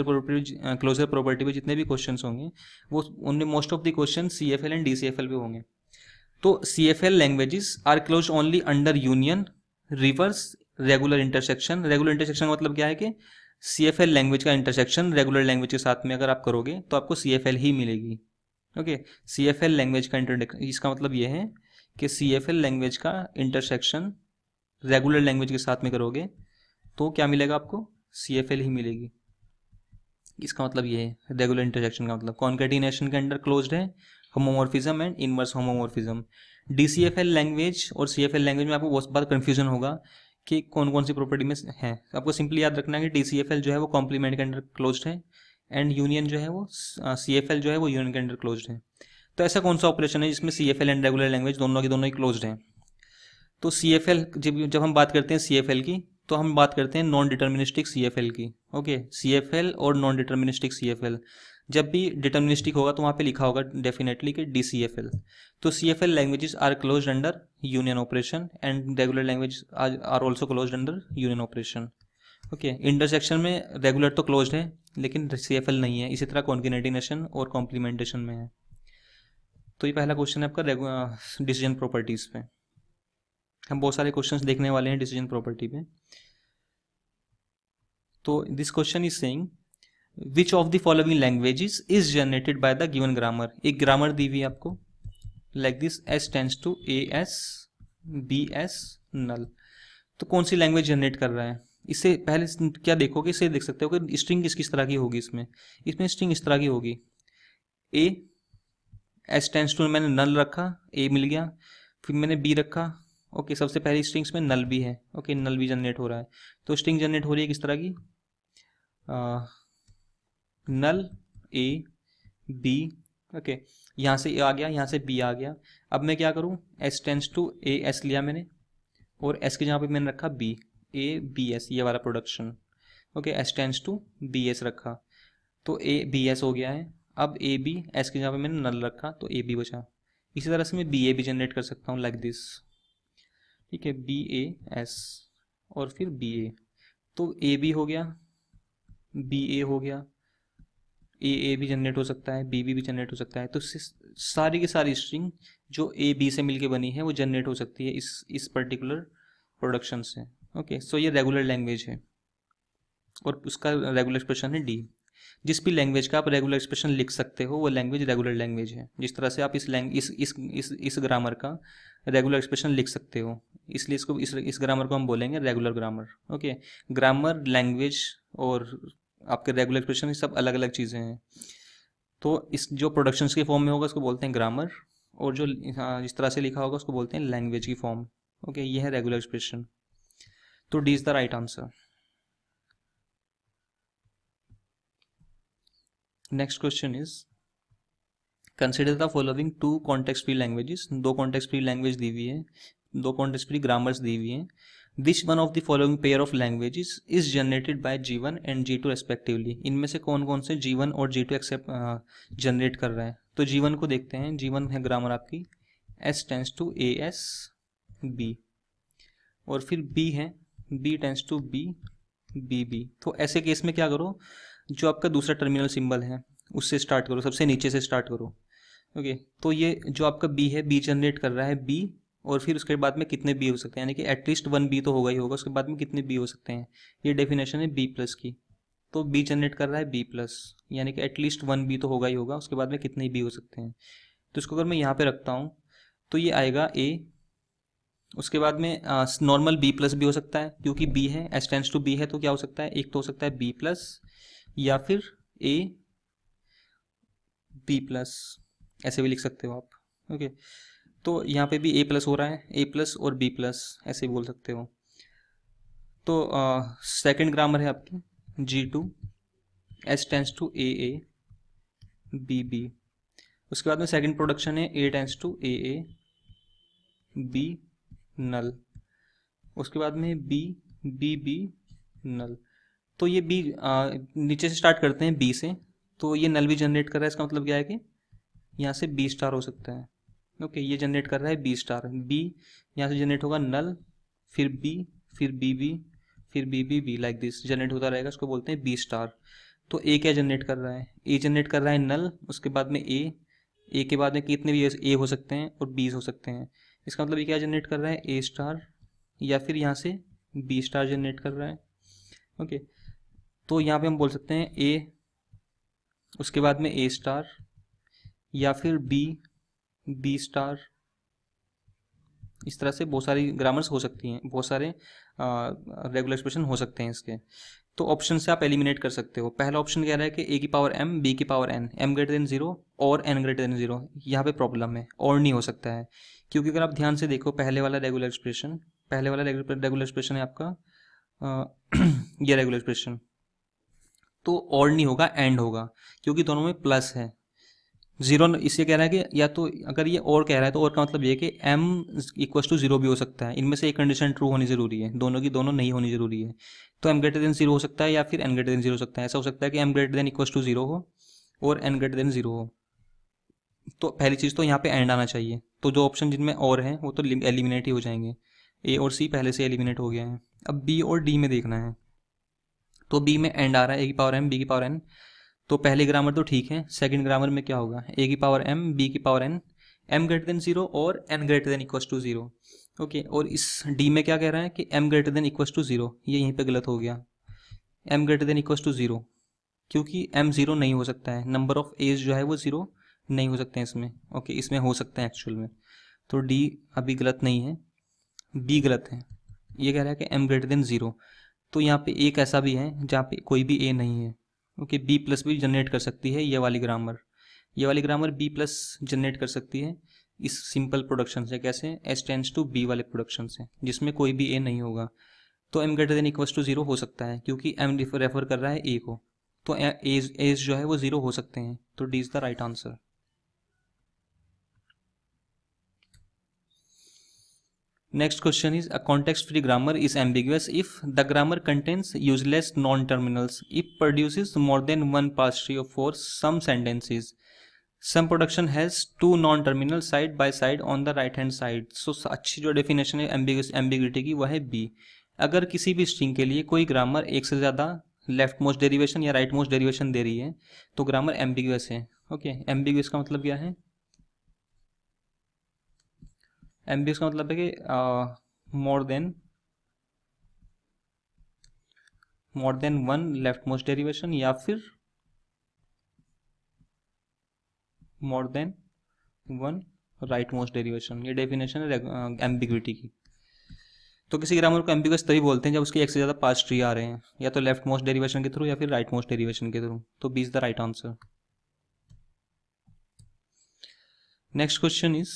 closure property पे जितने भी क्वेश्चंस होंगे वो उनमें most of the question CFL and DCFL पे होंगे। तो CFL languages are close only under union, reverse, regular intersection. Regular intersection का मतलब क्या है कि CFL लैंग्वेज का इंटरसेक्शन रेगुलर लैंग्वेज के साथ में अगर आप करोगे तो आपको CFL ही मिलेगी। ओके CFL लैंग्वेज का इसका मतलब ये है कि CFL लैंग्वेज का इंटरसेक्शन रेगुलर लैंग्वेज के साथ में करोगे तो क्या मिलेगा आपको, CFL ही मिलेगी। इसका मतलब ये है रेगुलर इंटरसेक्शन का मतलब कॉन्केटिनेशन के अंडर क्लोज्ड है, homomorphism and inverse homomorphism. DCFL language और CFL लैंग्वेज में आपको बहुत बार कंफ्यूजन होगा कि कौन कौन सी प्रॉपर्टी में है। आपको सिंपली याद रखना है कि DCFL जो है वो कॉम्प्लीमेंट के अंडर क्लोज्ड है एंड यूनियन जो है वो CFL जो है वो यूनियन के अंडर क्लोज्ड है। तो ऐसा कौन सा ऑपरेशन है जिसमें CFL एंड रेगुलर लैंग्वेज दोनों की दोनों ही क्लोज्ड हैं। तो CFL जब हम बात करते हैं CFL की तो हम बात करते हैं नॉन डिटर्मिनिस्टिक CFL की। ओके CFL और नॉन डिटर्मिनिस्टिक CFL, जब भी डिटर्मिनिस्टिक होगा तो वहाँ पे लिखा होगा डेफिनेटली कि DCFL। तो CFL languages are closed under union operation and regular language are also closed under union operation. Okay intersection में रेगुलर तो क्लोज्ड है लेकिन CFL नहीं है, इसी तरह कॉन्केटिनेशन और कॉम्प्लीमेंटेशन में है। तो ये पहला क्वेश्चन है आपका डिसीजन प्रॉपर्टीज पे। हम बहुत सारे क्वेश्चंस देखने वाले हैं डिसीजन प्रॉपर्टी पे। तो this question is saying which of the following languages is generated by the given grammar. एक ग्रामर दी हुई है आपको like this S tends to AS BS null. तो कौन सी लैंग्वेज जनरेट कर रहा है, इससे पहले क्या देखोगे, इससे देख सकते हो कि स्ट्रिंग किस तरह की होगी। इसमें स्ट्रिंग इस तरह की होगी, A S टेंड्स टू मैंने नल रखा, A मिल गया, फिर मैंने B रखा। ओके सबसे पहली स्ट्रिंग्स में नल भी है, ओके नल भी जनरेट हो रहा है। तो स्ट्रिंग जनरेट हो रही है किस तरह की, नल A B, ओके यहाँ से A आ गया, यहाँ से B आ गया। अब मैं क्या करूँ, S टेंड्स टू AS लिया मैंने और S के जहाँ पे मैंने रखा B, A B S ये वाला production. Okay S tends to BS रखा तो A BS हो गया है। अब A B S के जहाँ पे मैंने नल रखा तो A B बचा। इसी तरह से मैं BA भी जनरेट कर सकता हूँ लाइक दिस, ठीक है BAS और फिर BA। तो AB हो गया, BA हो गया, ए भी जनरेट हो सकता है, बी भी जनरेट हो सकता है। तो सारी की सारी स्ट्रिंग जो ए बी से मिलके बनी है वो जनरेट हो सकती है इस पर्टिकुलर प्रोडक्शन से। ओके, सो ये रेगुलर लैंग्वेज है और उसका रेगुलर एक्सप्रेशन है डी। जिस भी लैंग्वेज का आप रेगुलर एक्सप्रेशन लिख सकते हो वो लैंग्वेज रेगुलर लैंग्वेज है। जिस तरह से आप इस ग्रामर का रेगुलर एक्सप्रेशन लिख सकते हो, इसलिए इसको इस ग्रामर को हम बोलेंगे regular grammar. Okay, grammar, language और आपके रेगुलर एक्सप्रेशन, ये सब अलग अलग चीज़ें हैं। तो इस जो प्रोडक्शंस के फॉर्म में होगा उसको बोलते हैं ग्रामर, और जो इस तरह से लिखा होगा उसको बोलते हैं लैंग्वेज की फॉर्म। ओके, ये है रेगुलर एक्सप्रेशन। तो D is the right answer. Next question is consider the following two context free languages. दो कॉन्टेक्स्ट फ्री लैंग्वेज दी हुई है, दो कॉन्टेक्स्ट फ्री ग्रामर्स दी हुई हैं। Which one of the following pair of languages is generated by G1 and G2 respectively. इनमें से कौन कौन से G1 और G2 एक्सेप्ट जनरेट कर रहा है। तो G1 को देखते हैं। G1 है ग्रामर आपकी S tends to AS B, और फिर B है B tends to B BB। तो ऐसे केस में क्या करो, जो आपका दूसरा टर्मिनल सिंबल है उससे स्टार्ट करो, सबसे नीचे से स्टार्ट करो। ओके, तो ये जो आपका B है, B जनरेट कर रहा है B, और फिर उसके बाद में कितने B हो सकते हैं, यानी कि एटलीस्ट 1 B तो होगा ही होगा, उसके बाद में कितने B हो सकते हैं, ये डेफिनेशन है B प्लस की। तो B जनरेट कर रहा है B प्लस, यानी कि एटलीस्ट 1 B तो होगा ही होगा, उसके बाद में कितने B हो सकते हैं। तो इसको अगर मैं यहाँ पे रखता हूँ तो ये आएगा A, उसके बाद में नॉर्मल B प्लस भी हो सकता है, क्योंकि B है, S टेंस टू B है, तो क्या हो सकता है, एक तो हो सकता है B प्लस या फिर A B प्लस, ऐसे भी लिख सकते हो आप। ओके, तो यहाँ पे भी A प्लस हो रहा है, A प्लस और B प्लस ऐसे भी बोल सकते हो। तो सेकंड ग्रामर है आपकी G2 S tends to AA BB। उसके बाद में सेकंड प्रोडक्शन है A tends to AA B null, उसके बाद में B BB नल। तो ये B नीचे से स्टार्ट करते हैं B से, तो ये नल भी जनरेट कर रहा है, इसका मतलब क्या है कि यहाँ से B स्टार हो सकता है। ओके, ये जनरेट कर रहा है B स्टार, B यहाँ से जनरेट होगा नल, फिर B, फिर BB, फिर BBB, लाइक दिस जनरेट होता रहेगा, इसको बोलते हैं B स्टार। तो A क्या जनरेट कर रहा है, A जनरेट कर रहा है नल, उसके बाद में A के बाद में कितने भी A हो सकते हैं और B हो सकते हैं, इसका मतलब ये क्या जनरेट कर रहा है, A स्टार, या फिर यहाँ से B स्टार जनरेट कर रहा है। ओके, तो यहाँ पे हम बोल सकते हैं A, उसके बाद में A स्टार, या फिर B स्टार। इस तरह से बहुत सारी ग्रामर्स हो सकती हैं, बहुत सारे रेगुलर एक्सप्रेशन हो सकते हैं इसके। तो ऑप्शन से आप एलिमिनेट कर सकते हो। पहला ऑप्शन कह रहा है कि A की पावर M B की power N, M greater than 0 और N ग्रेटर देन 0। यहाँ पे प्रॉब्लम है, और नहीं हो सकता है, क्योंकि अगर आप ध्यान से देखो पहले वाला रेगुलर एक्सप्रेशन है आपका ये रेगुलर एक्सप्रेशन, तो और नहीं होगा, एंड होगा, क्योंकि दोनों में प्लस है। 0 इससे कह रहा है कि या तो अगर ये और कह रहा है तो और का मतलब ये है कि M इक्वस टू 0 भी हो सकता है, इनमें से एक कंडीशन ट्रू होनी जरूरी है, दोनों की दोनों नहीं होनी जरूरी है। तो M ग्रेटर देन 0 हो सकता है या फिर N ग्रेटर देन 0 हो सकता है। ऐसा हो सकता है कि M greater than equals to 0 हो और N ग्रेटर देन 0 हो। तो पहली चीज़ तो यहाँ पे एंड आना चाहिए, तो जो ऑप्शन जिनमें और हैं वो तो एलिमिनेट ही हो जाएंगे। A और C पहले से एलिमिनेट हो गया है। अब B और D में देखना है, तो B में एंड आ रहा है, A की पावर M B की पावर N। तो पहले ग्रामर तो ठीक है, सेकंड ग्रामर में क्या होगा, A की पावर M B की power N, M greater than 0 और N greater than equals to 0। Okay, और इस D में क्या कह रहा है कि M greater than equals to 0, ये यहीं पे गलत हो गया, M greater than equals to 0, क्योंकि M 0 नहीं हो सकता है, नंबर ऑफ एज जो है वो 0 नहीं हो सकते हैं इसमें। ओके, इसमें हो सकते हैं एक्चुअल में। तो D अभी गलत नहीं है, B गलत है। ये कह रहा है कि M ग्रेटर देन 0, तो यहाँ पे एक ऐसा भी है जहाँ पे कोई भी A नहीं है। ओके, B प्लस भी जनरेट कर सकती है ये वाली ग्रामर B प्लस जनरेट कर सकती है इस सिंपल प्रोडक्शन से। कैसे, S टेंस टू B वाले प्रोडक्शन से, जिसमें कोई भी A नहीं होगा। तो M greater than equals to 0 हो सकता है, क्योंकि M रेफर कर रहा है A को, तो एज जो है वो 0 हो सकते हैं। तो D is the right answer. Next question is a context-free grammar is ambiguous if the grammar contains useless non-terminals, if produces more than one past tree for some sentences, some production has two non-terminal side by side on the right hand side। So अच्छी जो definition है ambiguity की वह है B। अगर किसी भी string के लिए कोई ग्रामर एक से ज़्यादा लेफ्ट मोस्ट डेरिवेशन या राइट मोस्ट डेरिवेशन दे रही है तो ग्रामर एम्बिगुअस है। ओके, एम्बिगुअस का मतलब क्या है? एम्बिगुअस का मतलब है कि more than one left most derivation या फिर more than one right most derivation. ये डेफिनेशन है एम्बिग्विटी की। तो किसी ग्रामर को एम्बिगुअस तभी बोलते हैं जब उसके एक से ज़्यादा पास्ट ट्री आ रहे हैं, या तो लेफ्ट मोस्ट डेरिवेशन के थ्रू या फिर राइट मोस्ट डेरिवेशन के थ्रू। तो B is the right answer. Next question is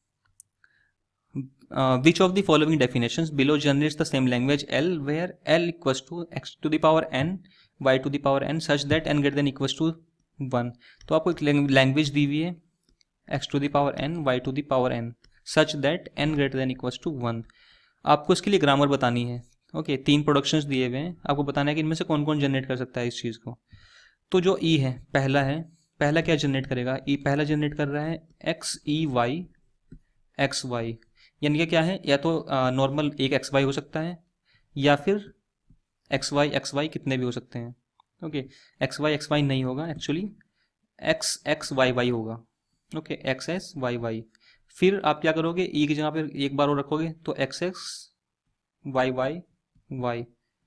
which of the following definitions below generates the same language L where L equals to x to the power n y to the power n such that n greater than equals to 1। तो आपको एक language दी हुई है x to the power n y to the power n such that n greater than equals to 1। आपको इसके लिए grammar बतानी है। ओके, 3 प्रोडक्शंस दिए हुए हैं, आपको बताना है कि इनमें से कौन कौन जनरेट कर सकता है इस चीज़ को। तो जो ई है, पहला क्या जनरेट करेगा? ई पहला जनरेट कर रहा है X E Y X Y, यानी कि क्या है, या तो नॉर्मल एक एक्स वाई हो सकता है या फिर एक्स वाई कितने भी हो सकते हैं। ओके, एक्स वाई नहीं होगा, actually X X Y Y होगा। Okay, X S Y Y. फिर आप क्या करोगे, ई की जगह पर एक बार और रखोगे तो X X Y Y Y.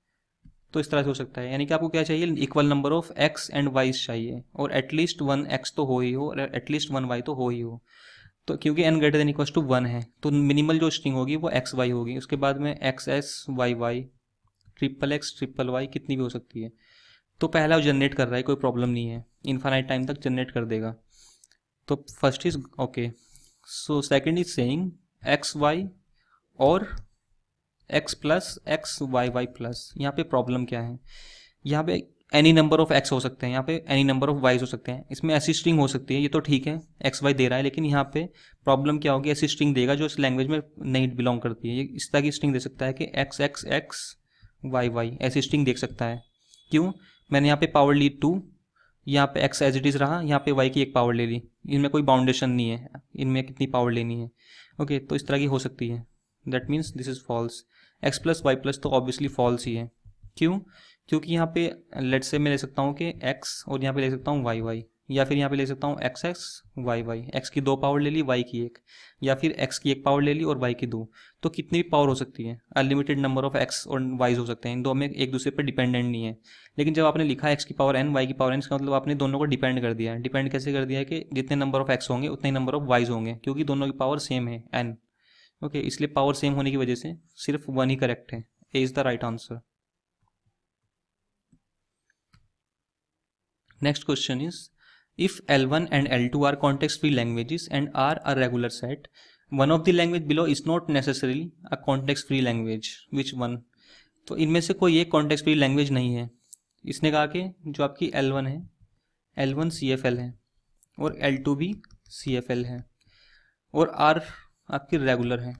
तो इस तरह से हो सकता है, यानी कि आपको क्या चाहिए, equal number of X and Ys चाहिए, और एटलीस्ट 1 एक्स तो हो ही हो और एटलीस्ट 1 वाई तो हो ही हो। तो क्योंकि n greater than equals to 1 है तो मिनिमल जो स्ट्रिंग होगी वो एक्स वाई होगी। उसके बाद में X S Y Y, triple X triple Y कितनी भी हो सकती है। तो पहला वो जनरेट कर रहा है, कोई प्रॉब्लम नहीं है, इन्फाइनाइट टाइम तक जनरेट कर देगा। तो first is okay. So second is saying X Y और X plus X Y Y plus. यहाँ पे प्रॉब्लम क्या है, यहाँ पे एनी नंबर ऑफ एक्स हो सकते हैं, यहाँ पे एनी नंबर ऑफ वाईज हो सकते हैं। इसमें ऐसी स्ट्रिंग हो सकती है, ये तो ठीक है एक्स वाई दे रहा है, लेकिन यहाँ पे प्रॉब्लम क्या होगी, ऐसी स्ट्रिंग देगा जो इस लैंग्वेज में नहीं बिलोंग करती है। ये इस तरह की स्ट्रिंग दे सकता है कि X X X Y Y, ऐसी स्ट्रिंग देख सकता है। क्यों? मैंने यहाँ पे पावर ली 2, यहाँ पे एक्स एज इट इज़ रहा, यहाँ पे वाई की एक पावर ले ली, इनमें कोई बाउंडेशन नहीं है, इनमें कितनी पावर लेनी है। ओके, तो इस तरह की हो सकती है, that means this is false. X plus Y plus तो ऑब्वियसली फॉल्स ही है। क्यों? क्योंकि यहाँ पे लेट से मैं ले सकता हूँ कि एक्स और यहाँ पे ले सकता हूँ वाई वाई, या फिर यहाँ पे ले सकता हूँ X X Y Y, X की 2 पावर ले ली वाई की 1, या फिर एक्स की 1 पावर ले ली और वाई की 2। तो कितनी भी पावर हो सकती है, अनलिमिटेड नंबर ऑफ एक्स और वाईज हो सकते हैं, इन दो में एक दूसरे पर डिपेंडेंट नहीं है। लेकिन जब आपने लिखा एक्स की पावर एन वाई की पावर एन, इसका मतलब आपने दोनों को डिपेंड कर दिया है। डिपेंड कैसे कर दिया है कि जितने नंबर ऑफ एक्स होंगे उतने ही नंबर ऑफ वाईज होंगे, क्योंकि दोनों की पावर सेम है एन। ओके, इसलिए पावर सेम होने की वजह से सिर्फ 1 ही करेक्ट है। A is the right answer. Next question is, if L1 and L2 are context-free languages and are a regular set, one of the language below is not necessarily a context-free language. Which one? तो इनमें से कोई एक context-free language नहीं है। इसने कहा कि जो आपकी L1 है, L1 CFL है और L2 भी CFL है और R आपकी रेगुलर है।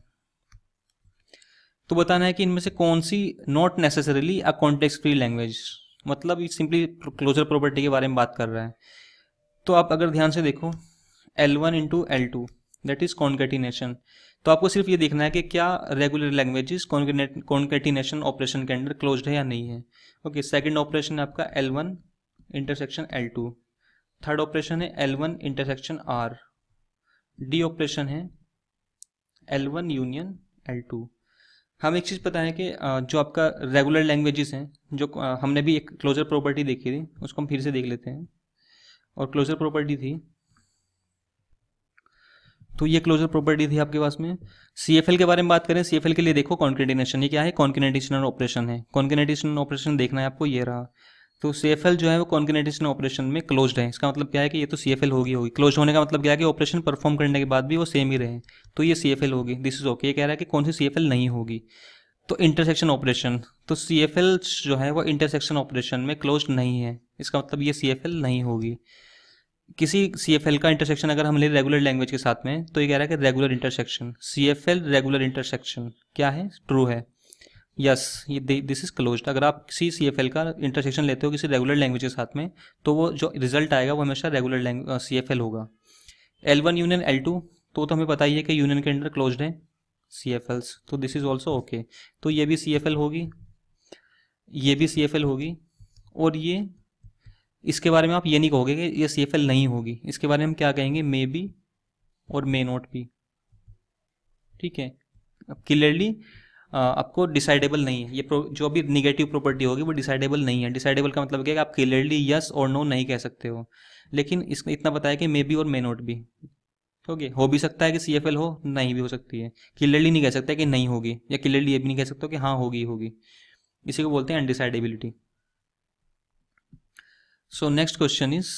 तो बताना है कि इनमें से कौन सी not necessarily a context free language, मतलब ये सिंपली क्लोजर प्रॉपर्टी के बारे में बात कर रहा है। तो आप अगर ध्यान से देखो L1 into L2 that is concatenation. तो आपको सिर्फ ये देखना है कि क्या रेगुलर लैंग्वेजेस कॉन्केटिनेशन ऑपरेशन के अंडर क्लोज्ड है या नहीं है। ओके, सेकंड ऑपरेशन है आपका L1 intersection L2, third operation है L1 intersection R, D operation है L1 यूनियन L2। हम एक चीज़ पता है कि जो आपका रेगुलर लैंग्वेजेस हैं, जो हमने भी एक क्लोजर प्रॉपर्टी देखी थी, उसको हम फिर से देख लेते हैं। और क्लोजर प्रॉपर्टी थी, तो ये क्लोजर प्रॉपर्टी थी आपके पास में। CFL के बारे में बात करें, CFL के लिए देखो कॉन्केटिनेशन, ये क्या है, कॉन्केटिनेशनल ऑपरेशन है। कॉन्केटिनेशनल ऑपरेशन देखना है आपको, ये रहा। तो CFL जो है वो कॉन्केटिनेशन ऑपरेशन में क्लोज्ड है। इसका मतलब क्या है कि ये तो CFL होगी। क्लोज होने का मतलब क्या है कि ऑपरेशन परफॉर्म करने के बाद भी वो सेम ही रहे, तो ये CFL होगी। This is okay. ये कह रहा है कि कौन सी CFL नहीं होगी। तो इंटरसेक्शन ऑपरेशन, तो CFL जो है वो इंटरसेक्शन ऑपरेशन में क्लोज्ड नहीं है, इसका मतलब ये CFL नहीं होगी। किसी CFL का इंटरसेक्शन अगर हम ले रेगुलर लैंग्वेज के साथ में, तो ये कह रहा है कि regular intersection, CFL regular intersection क्या है, ट्रू है। यस, ये दिस इज क्लोज्ड। अगर आप किसी CFL का इंटरसेक्शन लेते हो किसी रेगुलर लैंग्वेज के साथ में, तो वो जो रिजल्ट आएगा वो हमेशा रेगुलर CFL होगा। L1 यूनियन L2, तो हमें पता ही है कि यूनियन के अंडर क्लोज्ड है CFLs, तो दिस इज ऑल्सो ओके। तो ये भी CFL होगी, ये भी CFL होगी और ये इसके बारे में आप ये नहीं कहोगे कि ये CFL नहीं होगी, इसके बारे में हम क्या कहेंगे, मे बी और मे नॉट बी। ठीक है, अब क्लियरली आपको डिसाइडेबल नहीं है, ये जो भी निगेटिव प्रॉपर्टी होगी वो डिसाइडेबल नहीं है। डिसाइडेबल का मतलब क्या है कि आप क्लियरली यस और नो नहीं कह सकते हो, लेकिन इसमें इतना बताया कि मे बी और मे नॉट बी। ओके, हो भी सकता है कि CFL हो, नहीं भी हो सकती है। क्लियरली नहीं कह सकते कि नहीं होगी, या क्लियरली ये भी नहीं कह सकते कि हाँ होगी होगी। इसी को बोलते हैं undecidability. So next question is,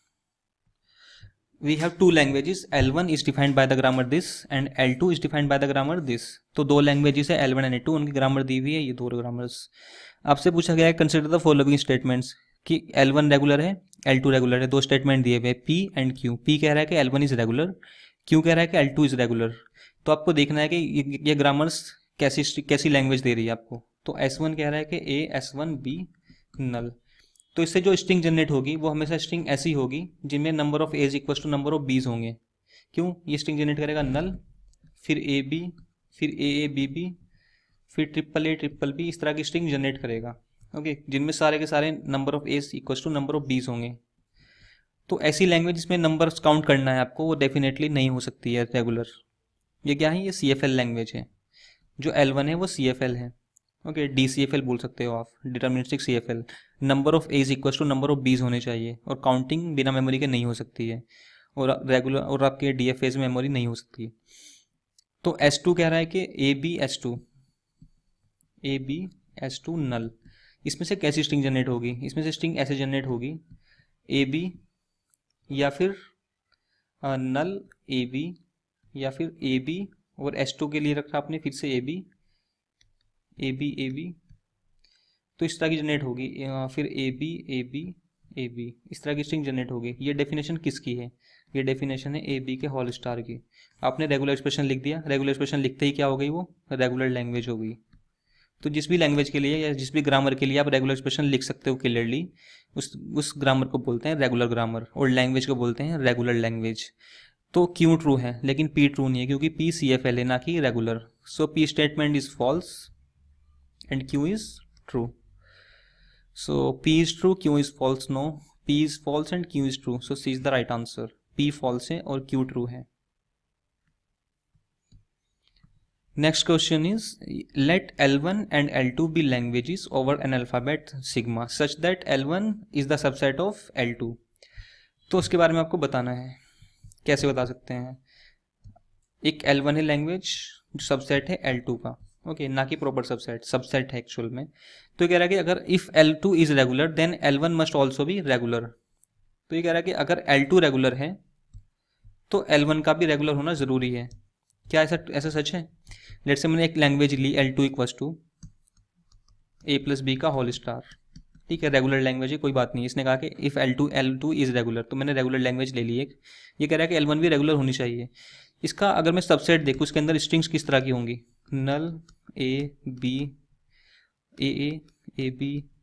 we have two languages, L1 is defined by the grammar this and L2 is defined by the grammar this। तो दो लैंग्वेजेस है L1 and L2, उनकी ग्रामर दी हुई है, ये दो ग्रामर्स। आपसे पूछा गया है कंसिडर द फॉलोइंग स्टेटमेंट्स, कि L1 रेगुलर है, L2 रेगुलर है। दो स्टेटमेंट दिए हुए P एंड Q। P कह रहा है कि L1 इज रेगुलर, Q कह रहा है कि L2 इज रेगुलर। तो आपको देखना है कि ये ग्रामर्स कैसी लैंग्वेज दे रही है आपको। तो S1 कह रहा है कि A S1 B नल। तो इससे जो स्ट्रिंग जनरेट होगी वो हमेशा स्ट्रिंग ऐसी होगी जिनमें number of A's equal to number of B's होंगे। क्यों, ये स्ट्रिंग जनरेट करेगा नल, फिर ए बी, फिर ए बी बी, फिर ट्रिपल बी, इस तरह की स्ट्रिंग जनरेट करेगा। ओके, जिनमें सारे के सारे number of A's equal to number of B's होंगे। तो ऐसी लैंग्वेज जिसमें नंबर्स काउंट करना है आपको, वो डेफिनेटली नहीं हो सकती है रेगुलर। ये क्या है, ये CFL लैंग्वेज है। जो L1 है वो CFL है। ओके, DCFL बोल सकते हो आप, deterministic CFL। Number of A's equal to number of B's होने चाहिए, और काउंटिंग बिना मेमोरी के नहीं हो सकती है, और रेगुलर और आपके DFAs में मेमोरी नहीं हो सकती है। तो S2 कह रहा है कि ए बी एस टू नल। इसमें से कैसी स्ट्रिंग जनरेट होगी, इसमें से स्ट्रिंग ऐसे जनरेट होगी ए बी, या फिर नल ए बी, या फिर ए बी और S2 के लिए रखा आपने फिर से ए बी, तो इस तरह की जनरेट होगी। फिर ए बी, इस तरह की स्ट्रिंग जनरेट होगी। ये डेफिनेशन किसकी है, ये डेफिनेशन है ए बी के होल स्टार की। आपने रेगुलर एक्सप्रेशन लिख दिया, रेगुलर एक्सप्रेशन लिखते ही क्या हो गई, वो रेगुलर लैंग्वेज हो गई। तो जिस भी लैंग्वेज के लिए या जिस भी ग्रामर के लिए आप रेगुलर एक्सप्रेशन लिख सकते हो क्लियरली, उस ग्रामर को बोलते हैं रेगुलर ग्रामर, और लैंग्वेज को बोलते हैं रेगुलर लैंग्वेज। तो क्यों ट्रू है, लेकिन पी ट्रू नहीं है, क्योंकि पी CFL है ना कि regular. So P statement is false and Q is true. So P is true, Q is false, no, P is false and Q is true, so C is the right answer। P false है और Q true है। Next question is, let L1 and L2 be languages over an alphabet sigma such that L1 is the subset of L2। तो उसके बारे में आपको बताना है, कैसे बता सकते हैं। एक L1 है लैंग्वेज जो सबसेट है L2 का, ओके, ना कि प्रॉपर सबसेट है एक्चुअल में। तो ये कह रहा है कि अगर if L2 is regular then L1 must also be regular. तो ये कह रहा है कि अगर L2 रेगुलर है तो L1 का भी रेगुलर होना जरूरी है। क्या ऐसा सच है? लेट्स से मैंने एक लैंग्वेज ली L2 equals to A plus B का होल स्टार, ठीक है, रेगुलर लैंग्वेज है, कोई बात नहीं। इसने कहा कि इफ L2 इज रेगुलर, तो मैंने रेगुलर लैंग्वेज ले ली एक। ये कह रहा है कि L1 भी रेगुलर होनी चाहिए। इसका अगर मैं सबसेट देखूँ, उसके अंदर स्ट्रिंग्स किस तरह की होंगी, नल ए बी, ए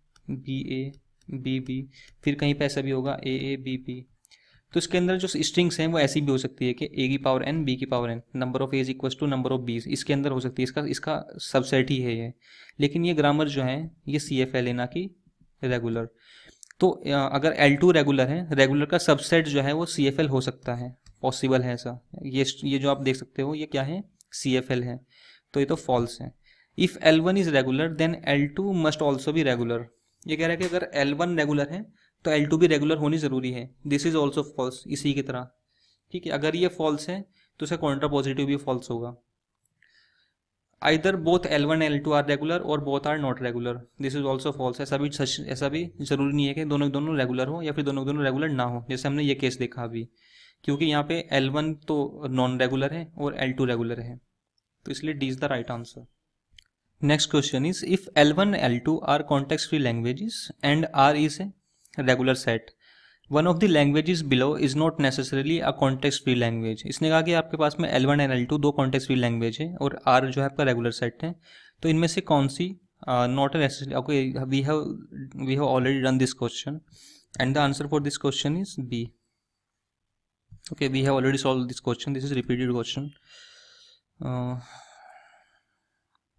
बी, फिर कहीं पे ऐसा भी होगा ए बी। तो इसके अंदर जो स्ट्रिंग्स हैं वो ऐसी भी हो सकती है कि A की पावर n, B की power n, number of A's equals to number of B's, इसके अंदर हो सकती है। इसका सबसेट ही है ये। लेकिन ये ग्रामर जो है ये CFL है ना कि रेगुलर। तो अगर L2 रेगुलर है, रेगुलर का सबसेट जो है वो CFL हो सकता है, पॉसिबल है ऐसा। ये जो आप देख सकते हो ये क्या है, CFL है। तो ये तो फॉल्स है। If L1 is regular then L2 must also be regular. ये कह रहा है कि अगर L1 रेगुलर है तो L2 भी रेगुलर होनी जरूरी है। दिस इज ऑल्सो फॉल्स, इसी की तरह, ठीक है। अगर ये फॉल्स है तो इसका काउंटर पॉजिटिव भी फॉल्स होगा। Either both L1 and L2 are regular और both are not regular, this is also false. ऐसा भी जरूरी नहीं है कि दोनों रेगुलर हो या फिर दोनों रेगुलर ना हो, जैसे हमने ये केस देखा अभी, क्योंकि यहाँ पे L1 तो नॉन रेगुलर है और L2 रेगुलर है, तो इसलिए D is the right answer. Next question is, if L1 L2 are context free languages and R is a regular set, one of the languages below is not necessarily a context free language. इसने कहा कि आपके पास में L1 and L2 दो context free language है और R जो है आपका रेगुलर सेट है, तो इनमें से कौन सी not necessary. Okay, we have already done this question and the answer for this question is B। Okay, we have already solve this question, this is repeated question.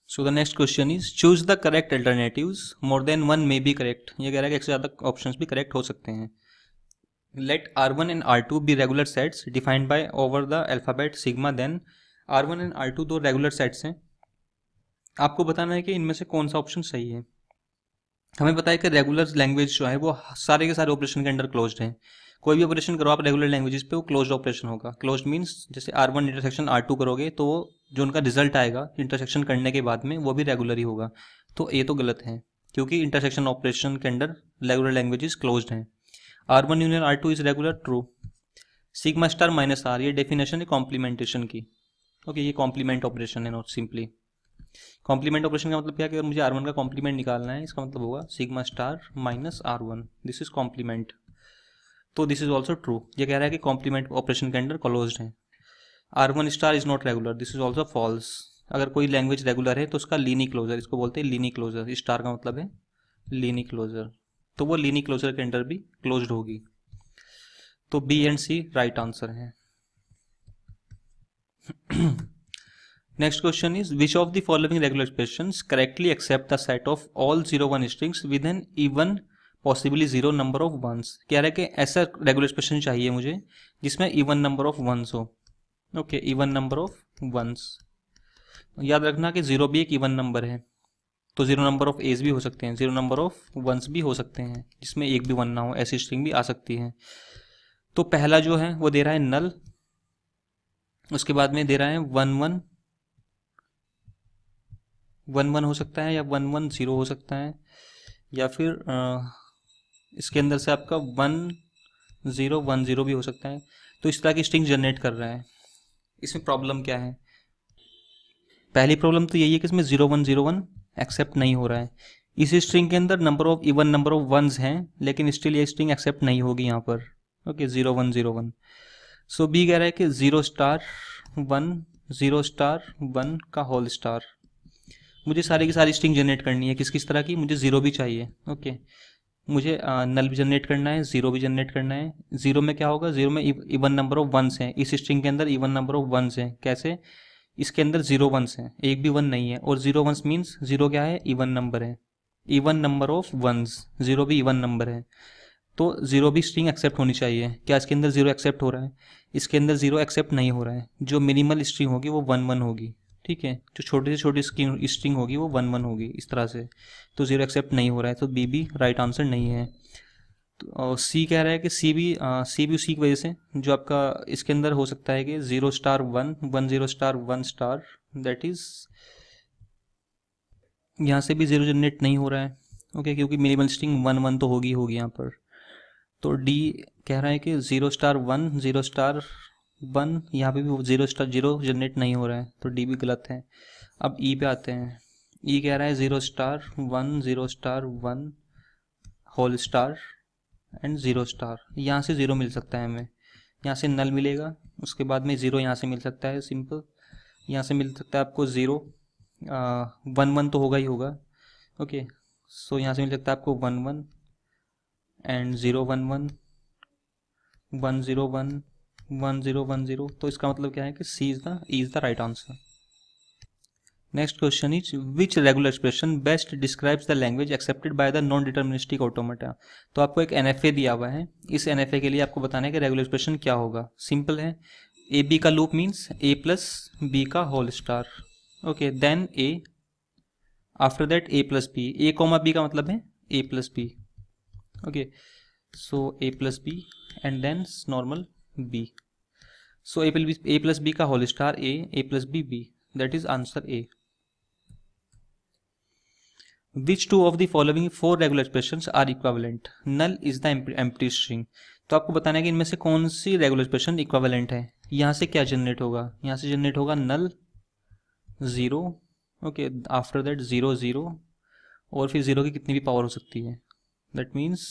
So the next question is choose the correct alternatives, more than one may be correct. ये कह रहा है कि एक से ज़्यादा options भी correct हो सकते हैं। Let R1 and R2 be regular sets defined by over the alphabet sigma, then R1 and R2 दो रेगुलर सेट्स हैं। आपको बताना है कि इनमें से कौन सा ऑप्शन सही है। हमें पता है कि रेगुलर लैंग्वेज जो है वो सारे के सारे ऑपरेशन के अंडर क्लोज्ड हैं। कोई भी ऑपरेशन करो आप रेगुलर लैंग्वेजेस पे, वो क्लोज्ड ऑपरेशन होगा। क्लोज्ड मीन्स जैसे R1 इंटरसेक्शन R2 करोगे तो वो जो उनका रिजल्ट आएगा इंटरसेक्शन करने के बाद में वो भी रेगुलर ही होगा। तो ये तो गलत है, क्योंकि इंटरसेक्शन ऑपरेशन के अंडर रेगुलर लैंग्वेजेस क्लोज्ड हैं। R1 union R2 is regular, true. Sigma star minus R, ये डेफिनेशन है कॉम्प्लीमेंटेशन की। ओके, ये कॉम्प्लीमेंट ऑपरेशन है, नॉट सिंपली। कॉम्प्लीमेंट ऑपरेशन का मतलब क्या है कि अगर मुझे R1 का कॉम्प्लीमेंट निकालना है, इसका मतलब होगा sigma star minus R1, this is complement. तो दिस इज ऑल्सो ट्रू। ये कह रहा है कि कॉम्प्लीमेंट ऑपरेशन के अंडर क्लोज्ड है। R1 star is not regular, this is also false. अगर कोई लैंग्वेज रेगुलर है तो उसका लीनी क्लोजर, इसको बोलते हैं लीनी क्लोजर। स्टार का मतलब है लीनी क्लोजर, तो वो लीनी क्लोजर के अंडर भी क्लोज्ड होगी। तो B and C right answer है। Next question is which of the following regular expressions correctly accept the set of all 0-1 strings with an even possibly 0 number of ones. कह रहा है कि ऐसा रेगुलर एक्सप्रेशन चाहिए मुझे जिसमें इवन नंबर ऑफ वंस हो। Okay, even number of ones. याद रखना कि 0 भी एक इवन नंबर है, तो 0 नंबर ऑफ एज भी हो सकते हैं, 0 नंबर ऑफ वंस भी हो सकते हैं, जिसमें एक भी वन ना हो, ऐसी स्ट्रिंग भी आ सकती है। तो पहला जो है वो दे रहा है नल, उसके बाद में दे रहा है 1-1, 1-1 हो सकता है, या 1-1-0 हो सकता है, या फिर इसके अंदर से आपका 1-0-1-0 भी हो सकता है। तो इस तरह की स्ट्रिंग जनरेट कर रहा है। इसमें प्रॉब्लम क्या है? पहली प्रॉब्लम तो यही है कि इसमें 0-1-0-1 एक्सेप्ट नहीं हो रहा है। इस स्ट्रिंग के अंदर number of even number of ones हैं, लेकिन स्टिल ये स्ट्रिंग एक्सेप्ट नहीं होगी यहाँ पर। ओके, 0-1-0-1। सो बी कह रहा है कि 0*1 0*1 का होल स्टार। मुझे सारी की सारी स्ट्रिंग जनरेट करनी है, किस किस तरह की? मुझे 0 भी चाहिए। ओके, मुझे नल भी जनरेट करना है, 0 भी जनरेट करना है। 0 में क्या होगा? 0 में इवन नंबर ऑफ वंस हैं, इस स्ट्रिंग के अंदर इवन नंबर ऑफ वंस हैं। कैसे? इसके अंदर 0 वंस हैं, एक भी वन नहीं है, और 0 वंस मीन्स 0 क्या है? इवन नंबर है, इवन नंबर ऑफ वंस, 0 भी इवन नंबर है। तो 0 भी स्ट्रिंग एक्सेप्ट होनी चाहिए। क्या इसके अंदर 0 एक्सेप्ट हो रहा है? इसके अंदर 0 एक्सेप्ट नहीं हो रहा है। जो मिनिमल स्ट्रिंग होगी वो 1-1 होगी, ठीक है। जो छोटी से छोटी स्ट्रिंग होगी वो 1-1 होगी, इस तरह से। तो 0 एक्सेप्ट नहीं हो रहा है, तो बी भी राइट आंसर नहीं है। तो सी कह रहा है कि सी भी उसी की वजह से, जो आपका इसके अंदर हो सकता है कि 0*1 10*1 स्टार, दैट इज यहाँ से भी 0 जनरेट नहीं हो रहा है। ओके, क्योंकि मिनिमल स्ट्रिंग 1-1 तो होगी यहाँ पर। तो डी कह रहा है कि 0*1 0*1, यहाँ पे भी 0 जनरेट नहीं हो रहा है, तो डी भी गलत है। अब ई पे आते हैं। ई कह रहा है 0*1 0*1 होल स्टार एंड 0 स्टार। यहाँ से 0 मिल सकता है हमें, यहाँ से नल मिलेगा, उसके बाद में 0 यहाँ से मिल सकता है, सिंपल। यहाँ से मिल सकता है आपको 0, 1-1 तो होगा ही होगा। ओके, सो यहाँ से मिल सकता है आपको 1-1 एंड 0-1-1 1-0-1 1-0-1-0। तो इसका मतलब क्या है कि C is the right answer. Next question is which regular expression best describes the language accepted by the non deterministic automata. तो आपको एक एनएफए दिया हुआ है, इस एनएफए के लिए आपको बताना है कि रेगुलर एक्सप्रेशन क्या होगा। सिंपल है, ए बी का loop means a plus B का whole star. Okay, then a, after that a plus B, a comma b का मतलब है a plus B. Okay, so a plus B and then normal b। So a plus B का whole star a plus B b, that is answer a। Which two of the following 4 regular expressions are equivalent? Null is the empty string। तो आपको बताना है कि इनमें से कौन सी regular expression equivalent है। यहाँ से क्या जनरेट होगा? यहाँ से जनरेट होगा नल 0, ओके, आफ्टर दैट 0-0, और फिर 0 की कितनी भी पावर हो सकती है, that means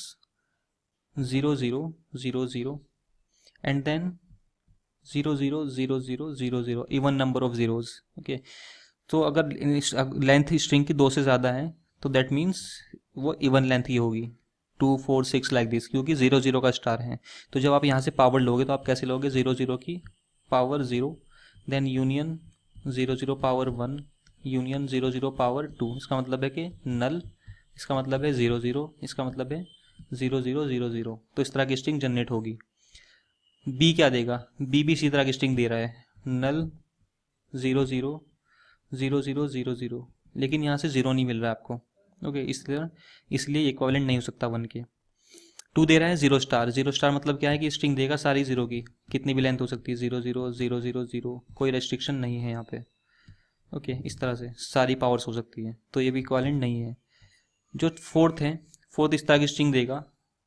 0-0-0-0 and then 0-0-0-0-0-0, even number of zeros. Okay, तो अगर लेंथ स्ट्रिंग की 2 से ज़्यादा है तो दैट मीन्स वो इवन लेंथ की होगी, 2 4 6 लाइक दिस, क्योंकि 0-0 का स्टार है। तो जब आप यहाँ से पावर लोगे तो आप कैसे लोगे? 0-0 की power 0, then union 0-0 power 1, union 0 0 power 2, इसका मतलब है कि नल, इसका मतलब है 0 0, इसका मतलब है 0 0 0 0। तो इस तरह की स्ट्रिंग जनरेट होगी। बी क्या देगा, बी भी इसी तरह की स्ट्रिंग दे रहा है, नल 0 0 0 0 0 0, लेकिन यहाँ से 0 नहीं मिल रहा है आपको। ओके, इसलिए इक्विवेलेंट नहीं हो सकता 1 के। 2 दे रहा है 0 स्टार, 0 स्टार मतलब क्या है कि स्ट्रिंग देगा सारी 0 की, कितनी भी लेंथ हो सकती है, 0 0 0 0 0, कोई रेस्ट्रिक्शन नहीं है यहाँ पे। ओके, इस तरह से सारी पावर्स हो सकती है, तो ये भी इक्विवेलेंट नहीं है। जो फोर्थ है, फोर्थ इस तरह की स्ट्रिंग देगा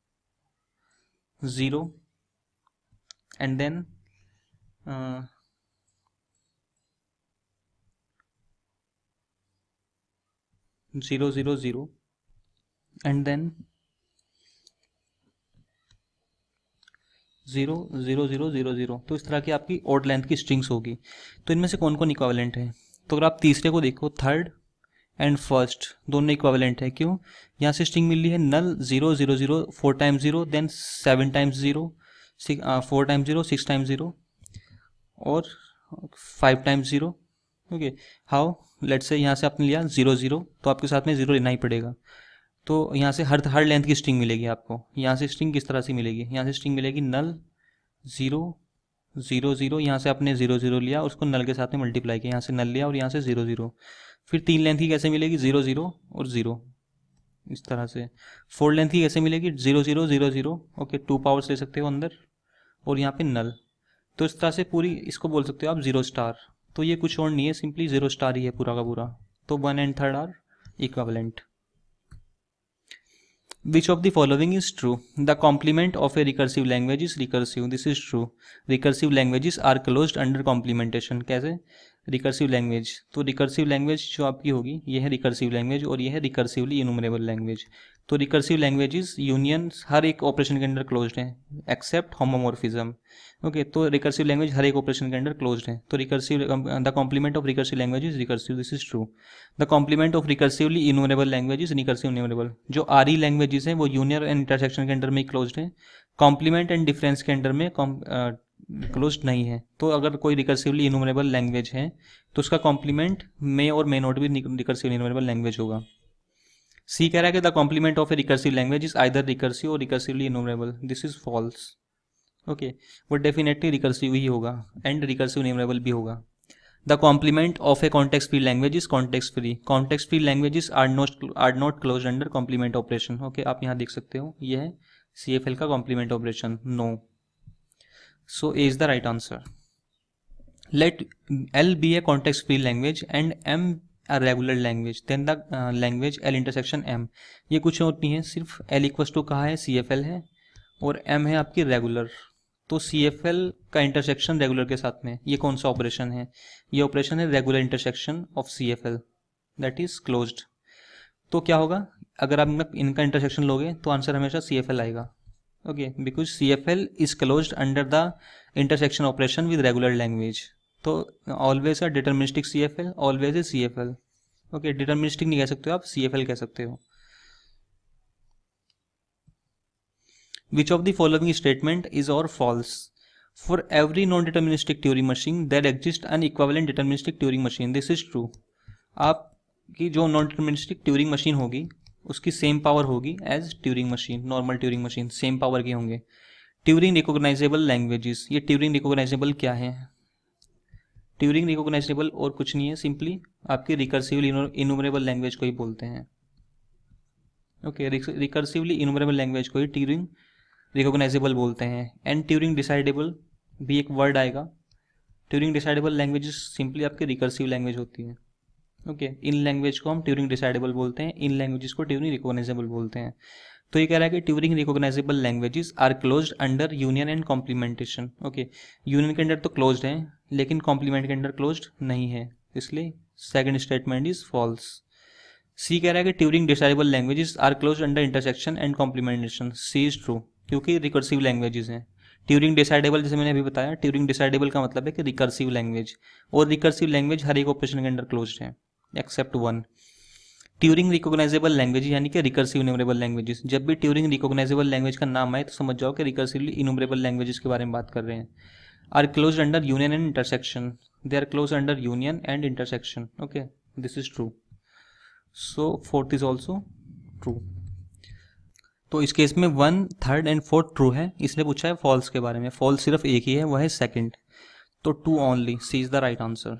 0 एंड देन 0 0 0 एंड देन 0 0 0 0 0। तो इस तरह की आपकी ऑड लेंथ की स्ट्रिंग्स होगी। तो इनमें से कौन कौन इक्विवेलेंट है, तो अगर आप तीसरे को देखो, थर्ड एंड फर्स्ट दोनों इक्विवेलेंट है। क्यों, यहाँ से स्ट्रिंग मिल रही है null 0 0 0 4 times 0, then 7 times 0, 4 times 0, 6 times 0 और 5 times 0। Okay, how, let's say यहाँ से आपने लिया 0 0, तो आपके साथ में 0 लेना ही पड़ेगा। तो यहाँ से हर लेंथ की स्ट्रिंग मिलेगी आपको। यहाँ से स्ट्रिंग किस तरह से मिलेगी, यहाँ से स्ट्रिंग मिलेगी नल 0 0 0, यहाँ से आपने 0 0 लिया, उसको नल के साथ में मल्टीप्लाई किया, यहाँ से नल लिया और यहाँ से 0 0। फिर 3 लेंथ की कैसे मिलेगी, 0 0 और 0, इस तरह से। 4 लेंथ की कैसे मिलेगी, 0 0 0 0। ओके, 2 पावर्स ले सकते हो अंदर, और यहाँ पे नल। तो इस तरह से पूरी इसको बोल सकते हो आप 0 स्टार। तो ये कुछ और नहीं है, सिंपली 0 स्टार ही है पूरा का पूरा। तो 1 and 3 are equivalent. Which of the following is true? The complement of a recursive language is recursive. This is true. Recursive languages are closed under complementation. कैसे, रिकर्सिव लैंग्वेज, तो रिकर्सिव लैंग्वेज जो आपकी होगी ये है रिकर्सिव लैंग्वेज, और ये है रिकर्सिवली इनुमरेबल लैंग्वेज। तो रिकर्सिव लैंग्वेजेस यूनियन हर एक ऑपरेशन के अंदर क्लोज्ड है एक्सेप्ट होमोमॉर्फिज्म। ओके, तो रिकर्सिव लैंग्वेज हर एक ऑपरेशन के अंदर क्लोज्ड है। तो recursive, the complement of recursive language is recursive, this is true. The complement of recursively enumerable language is recursive enumerable. जो आरई लैंग्वेजेस हैं वो यूनियन एंड इंटरसेक्शन के अंडर में क्लोज्ड है, कॉम्प्लीमेंट एंड डिफरेंस के under में closed नहीं है। तो अगर कोई रिकर्सिवली इनुमरेबल लैंग्वेज है तो उसका कॉम्प्लीमेंट मे और मे नॉट भी रिकर्सिवली इनुमरेबल लैंग्वेज होगा। सी कह रहा है कि the complement of a recursive language is either recursive और recursively enumerable, this is false. Okay, वो डेफिनेटली रिकर्सिव ही होगा एंड रिकर्सिव इनुमरेबल भी होगा। The complement of a context free language is context free, context free languages are not closed under complement operation. Okay, आप यहाँ देख सकते हो, ये है CFL का complement operation, no. So A is the right answer. Let L be a context free language and M a regular language, then the language L intersection M। ये कुछ और नहीं है, सिर्फ L इक्वस टू कहा है CFL है और M है आपकी रेगुलर। तो CFL का इंटरसेक्शन रेगुलर के साथ में, ये कौन सा ऑपरेशन है, ये ऑपरेशन है regular intersection of CFL, that is closed. तो क्या होगा, अगर आप इनका इंटरसेक्शन लोगे तो आंसर हमेशा CFL आएगा। Okay, because CFL is closed under the intersection operation with regular language. तो always a deterministic CFL, always a CFL। Okay, deterministic नहीं कह सकते हो आप, CFL कह सकते हो। Which of the following statement is और false, for every non deterministic Turing machine there exist an equivalent deterministic Turing machine, this is true. आपकी जो नॉन डिटर्मिनिस्टिक ट्यूरिंग मशीन होगी उसकी सेम पावर होगी as Turing machine, normal Turing machine same power के होंगे। Turing recognizable languages, ये Turing recognizable क्या है, ट्यूरिंग रिकॉग्नाइजेबल और कुछ नहीं है, सिंपली आपकी रिकर्सिवली इनुमरेबल लैंग्वेज को ही बोलते हैं। ओके, रिकर्सिवली इनुमरेबल लैंग्वेज को ही ट्यूरिंग रिकॉग्नाइजेबल बोलते हैं। एंड ट्यूरिंग डिसाइडेबल भी एक वर्ड आएगा। ट्यूरिंग डिसाइडेबल लैंग्वेजेस सिंपली आपकी रिकर्सिव लैंग्वेज होती है। ओके, इन लैंग्वेज को हम ट्यूरिंग डिसाइडेबल बोलते हैं, इन लैंग्वेजेस को ट्यूरिंग रिकॉग्नाइजेबल बोलते हैं। तो ये कह रहा है कि Turing recognizable languages are closed under union and complementation. Okay, union के अंडर तो क्लोज्ड है लेकिन कॉम्प्लीमेंट के अंडर क्लोज्ड नहीं है, इसलिए second statement is false. C कह रहा है कि Turing decidable languages are closed under intersection and complementation, C is true, क्योंकि रिकर्सिव लैंग्वेजेस हैं। ट्यूरिंग डिसाइडेबल, जैसे मैंने अभी बताया, ट्यूरिंग डिसाइडेबल का मतलब है कि रिकर्सिव लैंग्वेज, और रिकर्सिव लैंग्वेज हर एक ऑपरेशन के अंडर क्लोज्ड है except one. Turing recognizable language यानी कि रिकर्सिव इनुमरेबल लैंग्वेजेस, जब भी ट्यूरिंग रिकॉग्नाइजेबल लैंग्वेज का नाम आए तो समझ जाओ कि रिकर्सिवली इनुमरेबल लैंग्वेजेस के बारे में बात कर रहे हैं। Are closed under union and intersection, they are closed under union and intersection. Okay, this is true. So fourth is also true. तो इस केस में 1, 3rd एंड 4th ट्रू है. इसने पूछा है फॉल्स के बारे में. फॉल्स सिर्फ एक ही है, वह है सेकंड. तो 2 only. C is the right answer.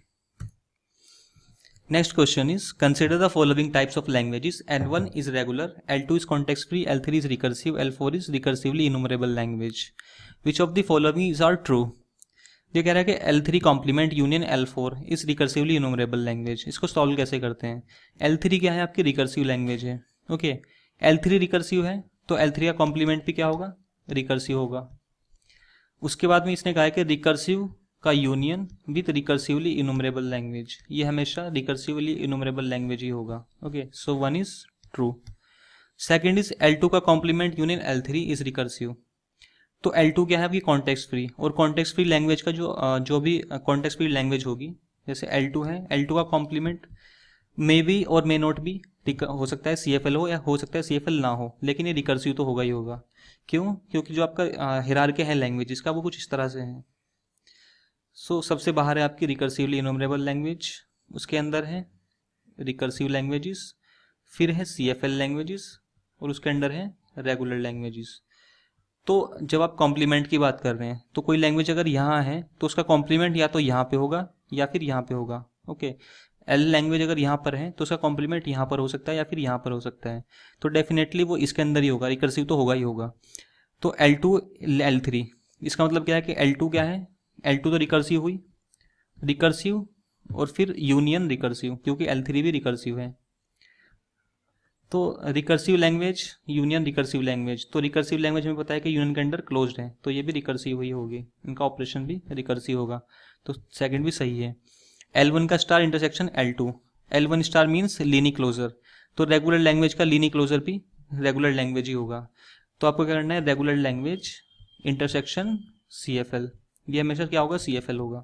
Next question is consider the following types of languages. L1 is regular, L2 is context free, L3 is recursive, L4 is recursively enumerable language. Which of the following is are true. ये कह रहा है कि L3 complement union L4 is recursively enumerable language. इसको solve कैसे करते हैं. L3 क्या है आपकी रिकर्सिव लैंग्वेज है. ओके L3 रिकर्सिव है तो L3 का कॉम्प्लीमेंट भी क्या होगा, रिकर्सिव होगा. उसके बाद में इसने कहा है कि रिकर्सिव का union with recursively enumerable language. ये हमेशा रिकर्सिवली इनुमरेबल लैंग्वेज ही होगा. Okay so 1 is true. Second is L2 का complement union L3 is recursive. तो L2 क्या है आपकी कॉन्टेक्स्ट फ्री. और कॉन्टेक्स्ट फ्री लैंग्वेज का जो भी कॉन्टेक्स्ट फ्री लैंग्वेज होगी, जैसे L2 है, L2 का कॉम्प्लीमेंट मे बी और मे नॉट भी हो सकता है CFL हो या हो सकता है CFL ना हो, लेकिन ये रिकर्सिव तो होगा ही होगा. क्यों? क्योंकि जो आपका हिरार्की है लैंग्वेजेस का वो कुछ इस तरह से है. सो सबसे बाहर है आपकी रिकर्सिवली इनुमरेबल लैंग्वेज, उसके अंदर है रिकर्सिव लैंग्वेजेस, फिर है CFL लैंग्वेजेस और उसके अंदर है रेगुलर लैंग्वेजेस. तो जब आप कॉम्प्लीमेंट की बात कर रहे हैं तो कोई लैंग्वेज अगर यहाँ है तो उसका कॉम्प्लीमेंट या तो यहाँ पे होगा या फिर यहाँ पे होगा. ओके L लैंग्वेज अगर यहाँ पर है तो उसका कॉम्प्लीमेंट यहाँ पर हो सकता है या फिर यहाँ पर हो सकता है. तो डेफिनेटली वो इसके अंदर ही होगा, रिकर्सिव तो होगा ही होगा. तो L2 L3 इसका मतलब क्या है कि L2 क्या है, L2 तो रिकर्सिव हुई, रिकर्सिव और फिर यूनियन रिकर्सिव, क्योंकि L3 भी रिकर्सिव है. तो recursive language union recursive language. तो रिकर्सिव लैंग्वेज में पता है कि यूनियन के अंदर क्लोज्ड है, तो ये भी रिकर्सिव ही होगी, इनका ऑपरेशन भी रिकर्सिव होगा. तो सेकंड भी सही है. L1 का star intersection L2, L1 star means Kleene closure. तो रेगुलर लैंग्वेज का लीनी क्लोजर भी रेगुलर लैंग्वेज ही होगा. तो आपको क्या करना है, रेगुलर लैंग्वेज इंटरसेक्शन CFL. ये हमेशा क्या होगा, CFL होगा.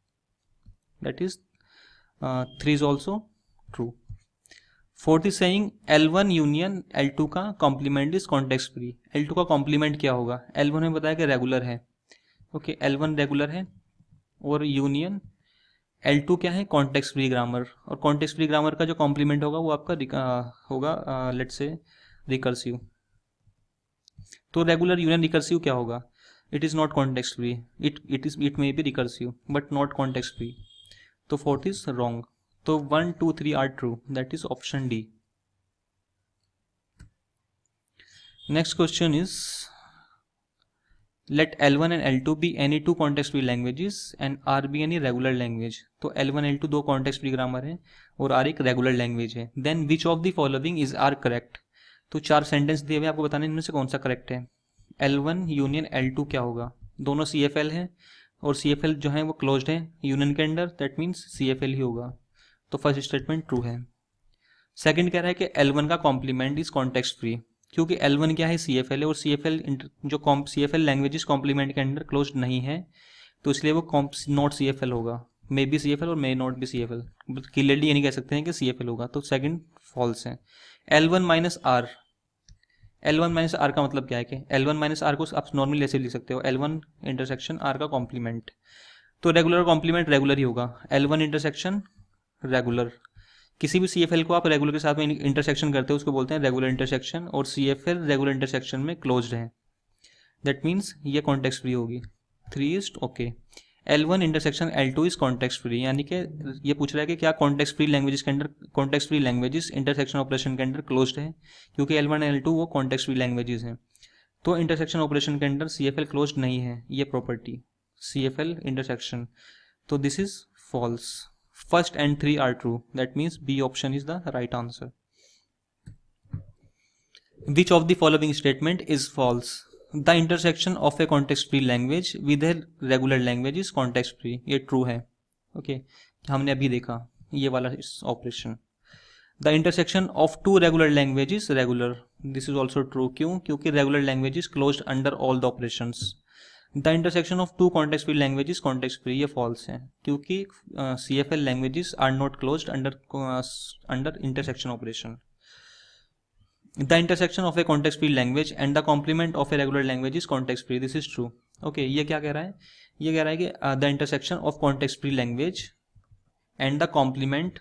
That is 3 is also true. Fourth is saying L1 union L2 का complement is context free. L2 का कॉम्प्लीमेंट क्या होगा, L1 में बताया कि रेगुलर है. ओके L1 रेगुलर है और यूनियन L2 क्या है, कॉन्टेक्स्ट फ्री ग्रामर. और कॉन्टेक्स्ट फ्री ग्रामर का जो कॉम्प्लीमेंट होगा वो आपका होगा लेट्स से रिकर्सिव. तो रेगुलर यूनियन रिकर्सिव क्या होगा, it is not context free, it may be recursive but not context free. तो फोर्थ इज रॉन्ग. तो 1, 2, 3 are true. That is option D. Next question is let L1 and L2 be any two context free languages and R be any regular language. तो L1 L2 दो context free grammar है और R एक regular language है. Then which of the following is R correct. तो 4 sentence दिए हुए आपको बताने इनमें से कौन सा करेक्ट है. L1 यूनियन L2 क्या होगा, दोनों CFL है और CFL जो है वो क्लोज्ड है यूनियन के अंदर, दैट मीन्स CFL ही होगा. तो फर्स्ट स्टेटमेंट ट्रू है. सेकंड कह रहा है कि L1 का कॉम्प्लीमेंट इज कॉन्टेक्स्ट फ्री, क्योंकि L1 क्या है, CFL है और CFL जो CFL लैंग्वेजेस कॉम्प्लीमेंट के अंदर क्लोज्ड नहीं है, तो इसलिए वो नॉट CFL होगा. मे बी CFL और may not be CFL, but clearly ये नहीं कह सकते हैं कि CFL होगा. तो सेकंड फॉल्स है. L1 minus R, L1 minus R का मतलब क्या है कि L1 माइनस R को आप नॉर्मली ऐसे लिख सकते हो, L1 इंटरसेक्शन R का कॉम्प्लीमेंट. तो रेगुलर कॉम्प्लीमेंट रेगुलर ही होगा. L1 इंटरसेक्शन रेगुलर, किसी भी CFL को आप रेगुलर के साथ में इंटरसेक्शन करते हो उसको बोलते हैं रेगुलर इंटरसेक्शन, और CFL रेगुलर इंटरसेक्शन में क्लोज्ड है, दैट मीन्स ये कॉन्टेक्स्ट फ्री होगी. 3 is okay. L1 intersection L2 is context free, यानी कि ये पूछ रहा है कि क्या कॉन्टेक्स्ट फ्री लैंग्वेजेस के अंदर context free languages intersection operation के अंदर क्लोज्ड है, क्योंकि L1 L2 वो कॉन्टेक्स्ट फ्री लैंग्वेजेस हैं. तो इंटरसेक्शन ऑपरेशन के अंदर CFL क्लोज्ड नहीं है, ये प्रॉपर्टी CFL इंटरसेक्शन. तो this is false. First and 3 are true. That means B option is the right answer. Which of the following statement is false? The intersection of a context-free language with a regular language is context-free. ये true है. Okay. हमने अभी देखा ये वाला operation. The intersection of two regular languages regular. This is also true. क्यों? क्योंकि regular language is closed under all the operations. The intersection of two context free languages context free, ये false है, क्योंकि CFL languages are not closed under intersection operation. The intersection of a context free language and the complement of a regular language is context free. This is true. Okay ये क्या कह रहा है, ये कह रहा है कि the intersection of context free language and the complement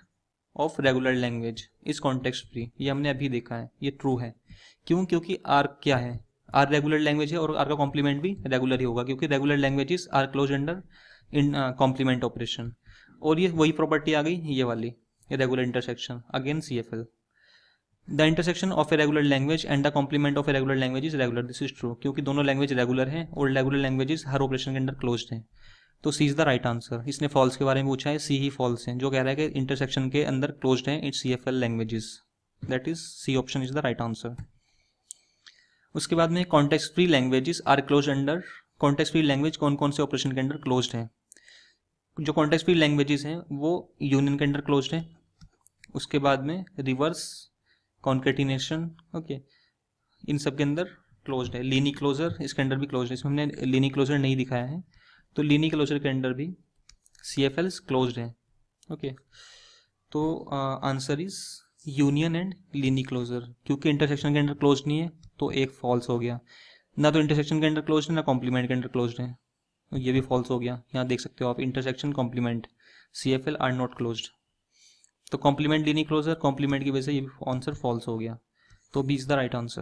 of regular language is context free, ये हमने अभी देखा है, ये ट्रू है। क्यों? क्योंकि आर क्या है, आर रेगुलर लैंग्वेज है और आर का कॉम्प्लीमेंट भी रेगुलर ही होगा, क्योंकि regular languages are close under इन कॉम्प्लीमेंट ऑपरेशन। और ये वही प्रॉपर्टी आ गई ये वाली, regular intersection again CFL। The intersection of a regular language and the complement of a regular language is regular, this is true, क्योंकि दोनों लैंग्वेज रेगुलर हैं और रेगुलर लैंग्वेजेस हर ऑपरेशन के अंदर क्लोज्ड हैं। तो C is the right answer. इसने false के बारे में पूछा है, सी ही फॉल्स है, जो कह रहा है कि इंटरसेक्शन के अंदर क्लोज्ड है it's CFL languages, that is C option is the right answer. उसके बाद में context free languages are close under, context free language कौन कौन से ऑपरेशन के अंडर क्लोज्ड है? जो कॉन्टेक्स्ट फ्री लैंग्वेजेस हैं वो यूनियन के अंडर क्लोज्ड है, उसके बाद में रिवर्स, कॉन्केटिनेशन, ओके, इन सब के अंदर क्लोज्ड है। लीनी क्लोजर इसके अंडर भी क्लोज्ड है, इसमें हमने लीनी क्लोजर नहीं दिखाया है, तो लीनी क्लोजर के अंडर भी CFLs क्लोज्ड है। ओके, तो answer is union and Kleene closure, क्योंकि इंटरसेक्शन के अंडर क्लोज्ड नहीं है तो एक फॉल्स हो गया, ना तो इंटरसेक्शन के अंडर क्लोज्ड है ना कॉम्प्लीमेंट के अंडर क्लोज्ड है, ये भी फॉल्स हो गया। यहाँ देख सकते हो आप, intersection complement CFL are not closed, तो कॉम्प्लीमेंट लीनी क्लोजर, कॉम्प्लीमेंट की वजह से ये भी आंसर फॉल्स हो गया, तो B is the right answer.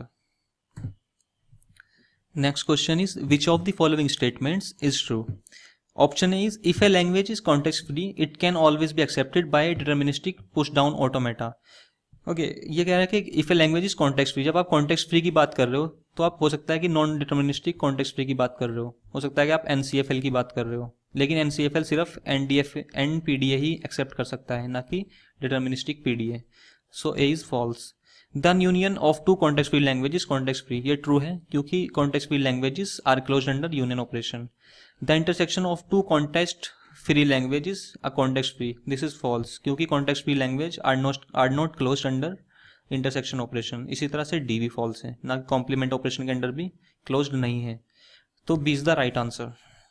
Next question is which of the following statements is true? Option A is if a language is context free it can always be accepted by deterministic push down automata. Okay, ये कह रहा है कि if a language is context free, जब आप context free की बात कर रहे हो तो आप हो सकता है कि नॉन डिटर्मिनिस्टिक कॉन्टेक्स्ट फ्री की बात कर रहे हो सकता है कि आप NCFL की बात कर रहे हो, लेकिन NCFL सिर्फ NPDA ही एक्सेप्ट कर सकता है, ना कि deterministic PDA। So A is false. The union of two context free languages context free, ये ट्रू है, क्योंकि context free languages are closed under union operation. The intersection of two context free languages are context free, this is false, क्योंकि context free language are not closed under intersection operation. इसी तरह से D भी false है, ना complement operation के under भी closed नहीं है, तो B is the right answer.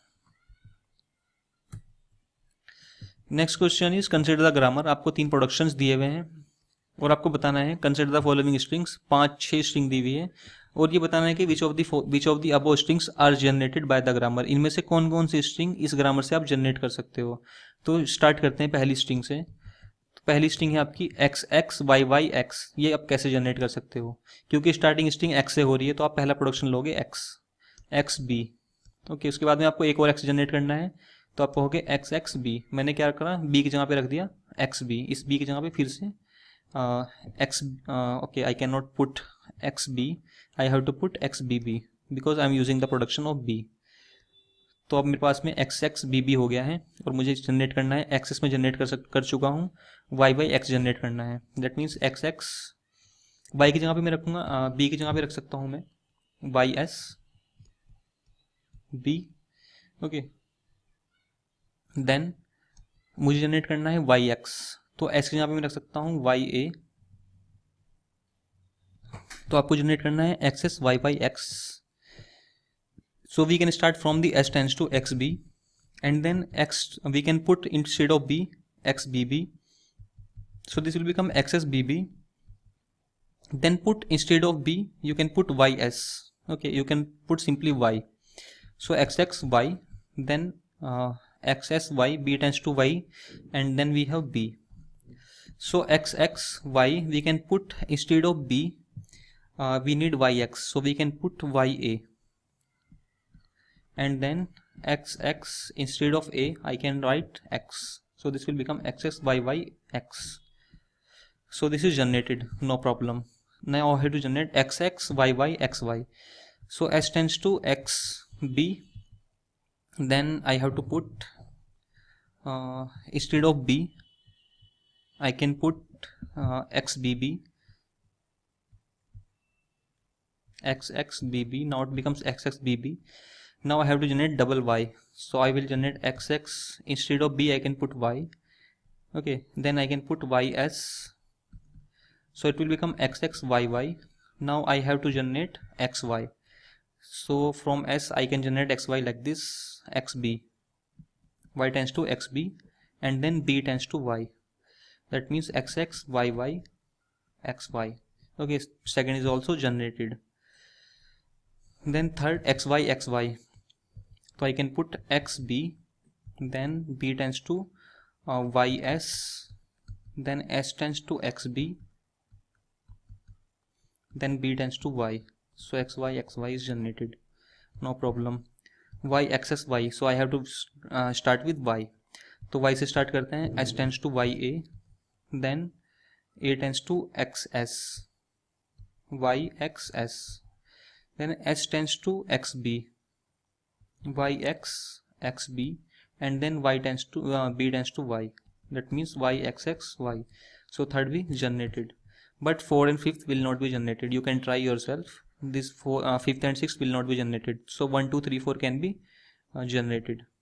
Next question is consider the grammar. आपको 3 प्रोडक्शंस दिए हुए हैं और आपको बताना है consider the following strings, 5-6 string दी हुई है और ये बताना है कि which of the above strings are generated by the grammar, इनमें से कौन कौन सी स्ट्रिंग इस ग्रामर से आप जनरेट कर सकते हो। तो स्टार्ट करते हैं पहली स्ट्रिंग से। तो पहली स्ट्रिंग है आपकी XX YY X, ये आप कैसे जनरेट कर सकते हो? क्योंकि स्टार्टिंग स्ट्रिंग X से हो रही है तो आप पहला प्रोडक्शन लोगे XB। ओके, उसके बाद में आपको एक और X जनरेट करना है तो आप कहोगे XXB। मैंने क्या करा, B की जगह पे रख दिया XB, इस B की जगह पे फिर से okay, I cannot put XB, I have to put XBB because I am using the production of B। तो अब मेरे पास में XXBB हो गया है और मुझे जनरेट करना है, एक्सेस में जनरेट कर चुका हूँ, YYX जनरेट करना है, दैट मीन्स XX Y की जगह पे मैं रखूँगा, B की जगह पे रख सकता हूँ मैं YSB। ओके, देन मुझे जनरेट करना है YX, तो S की जगह पे मैं रख सकता हूँ YA, तो आपको जनरेट करना है XS YYX। So we can start from the S tends to XB and then X we can put instead of B XBB, so this will become XSBB, then put instead of B you can put YS, okay, you can put simply Y, so XXY, then XSY, B tends to Y, and then we have B, so XXY we can put instead of B we need YX, so we can put YA, and then XX instead of A I can write X, so this will become XSYYX. So this is generated, no problem. Now I have to generate XXYYXY, so S tends to XB, then I have to put instead of B I can put XBB, XXBB, now it becomes XXBB. Now I have to generate double Y, so I will generate XX instead of B I can put Y, okay, then I can put YS, so it will become XXYY. Now I have to generate XY, so from S I can generate XY like this, XB, Y tends to XB, and then B tends to Y, that means XXYY XY. Okay, second is also generated. Then third XYXY, so I can put XB, then B tends to YS, then S tends to XB, then B tends to Y. So XY is generated, no problem. Y XS Y, so I have to start with Y. तो Y से start करते हैं. S tends to YA, then A tends to XS, YXS, then S tends to XB, YX XB, and then Y tends to B tends to Y. That means YXXY. So third be generated, but 4 and 5th will not be generated. You can try yourself. This 5th and 6th will not be generated. So 1, 2, 3, 4 can be generated.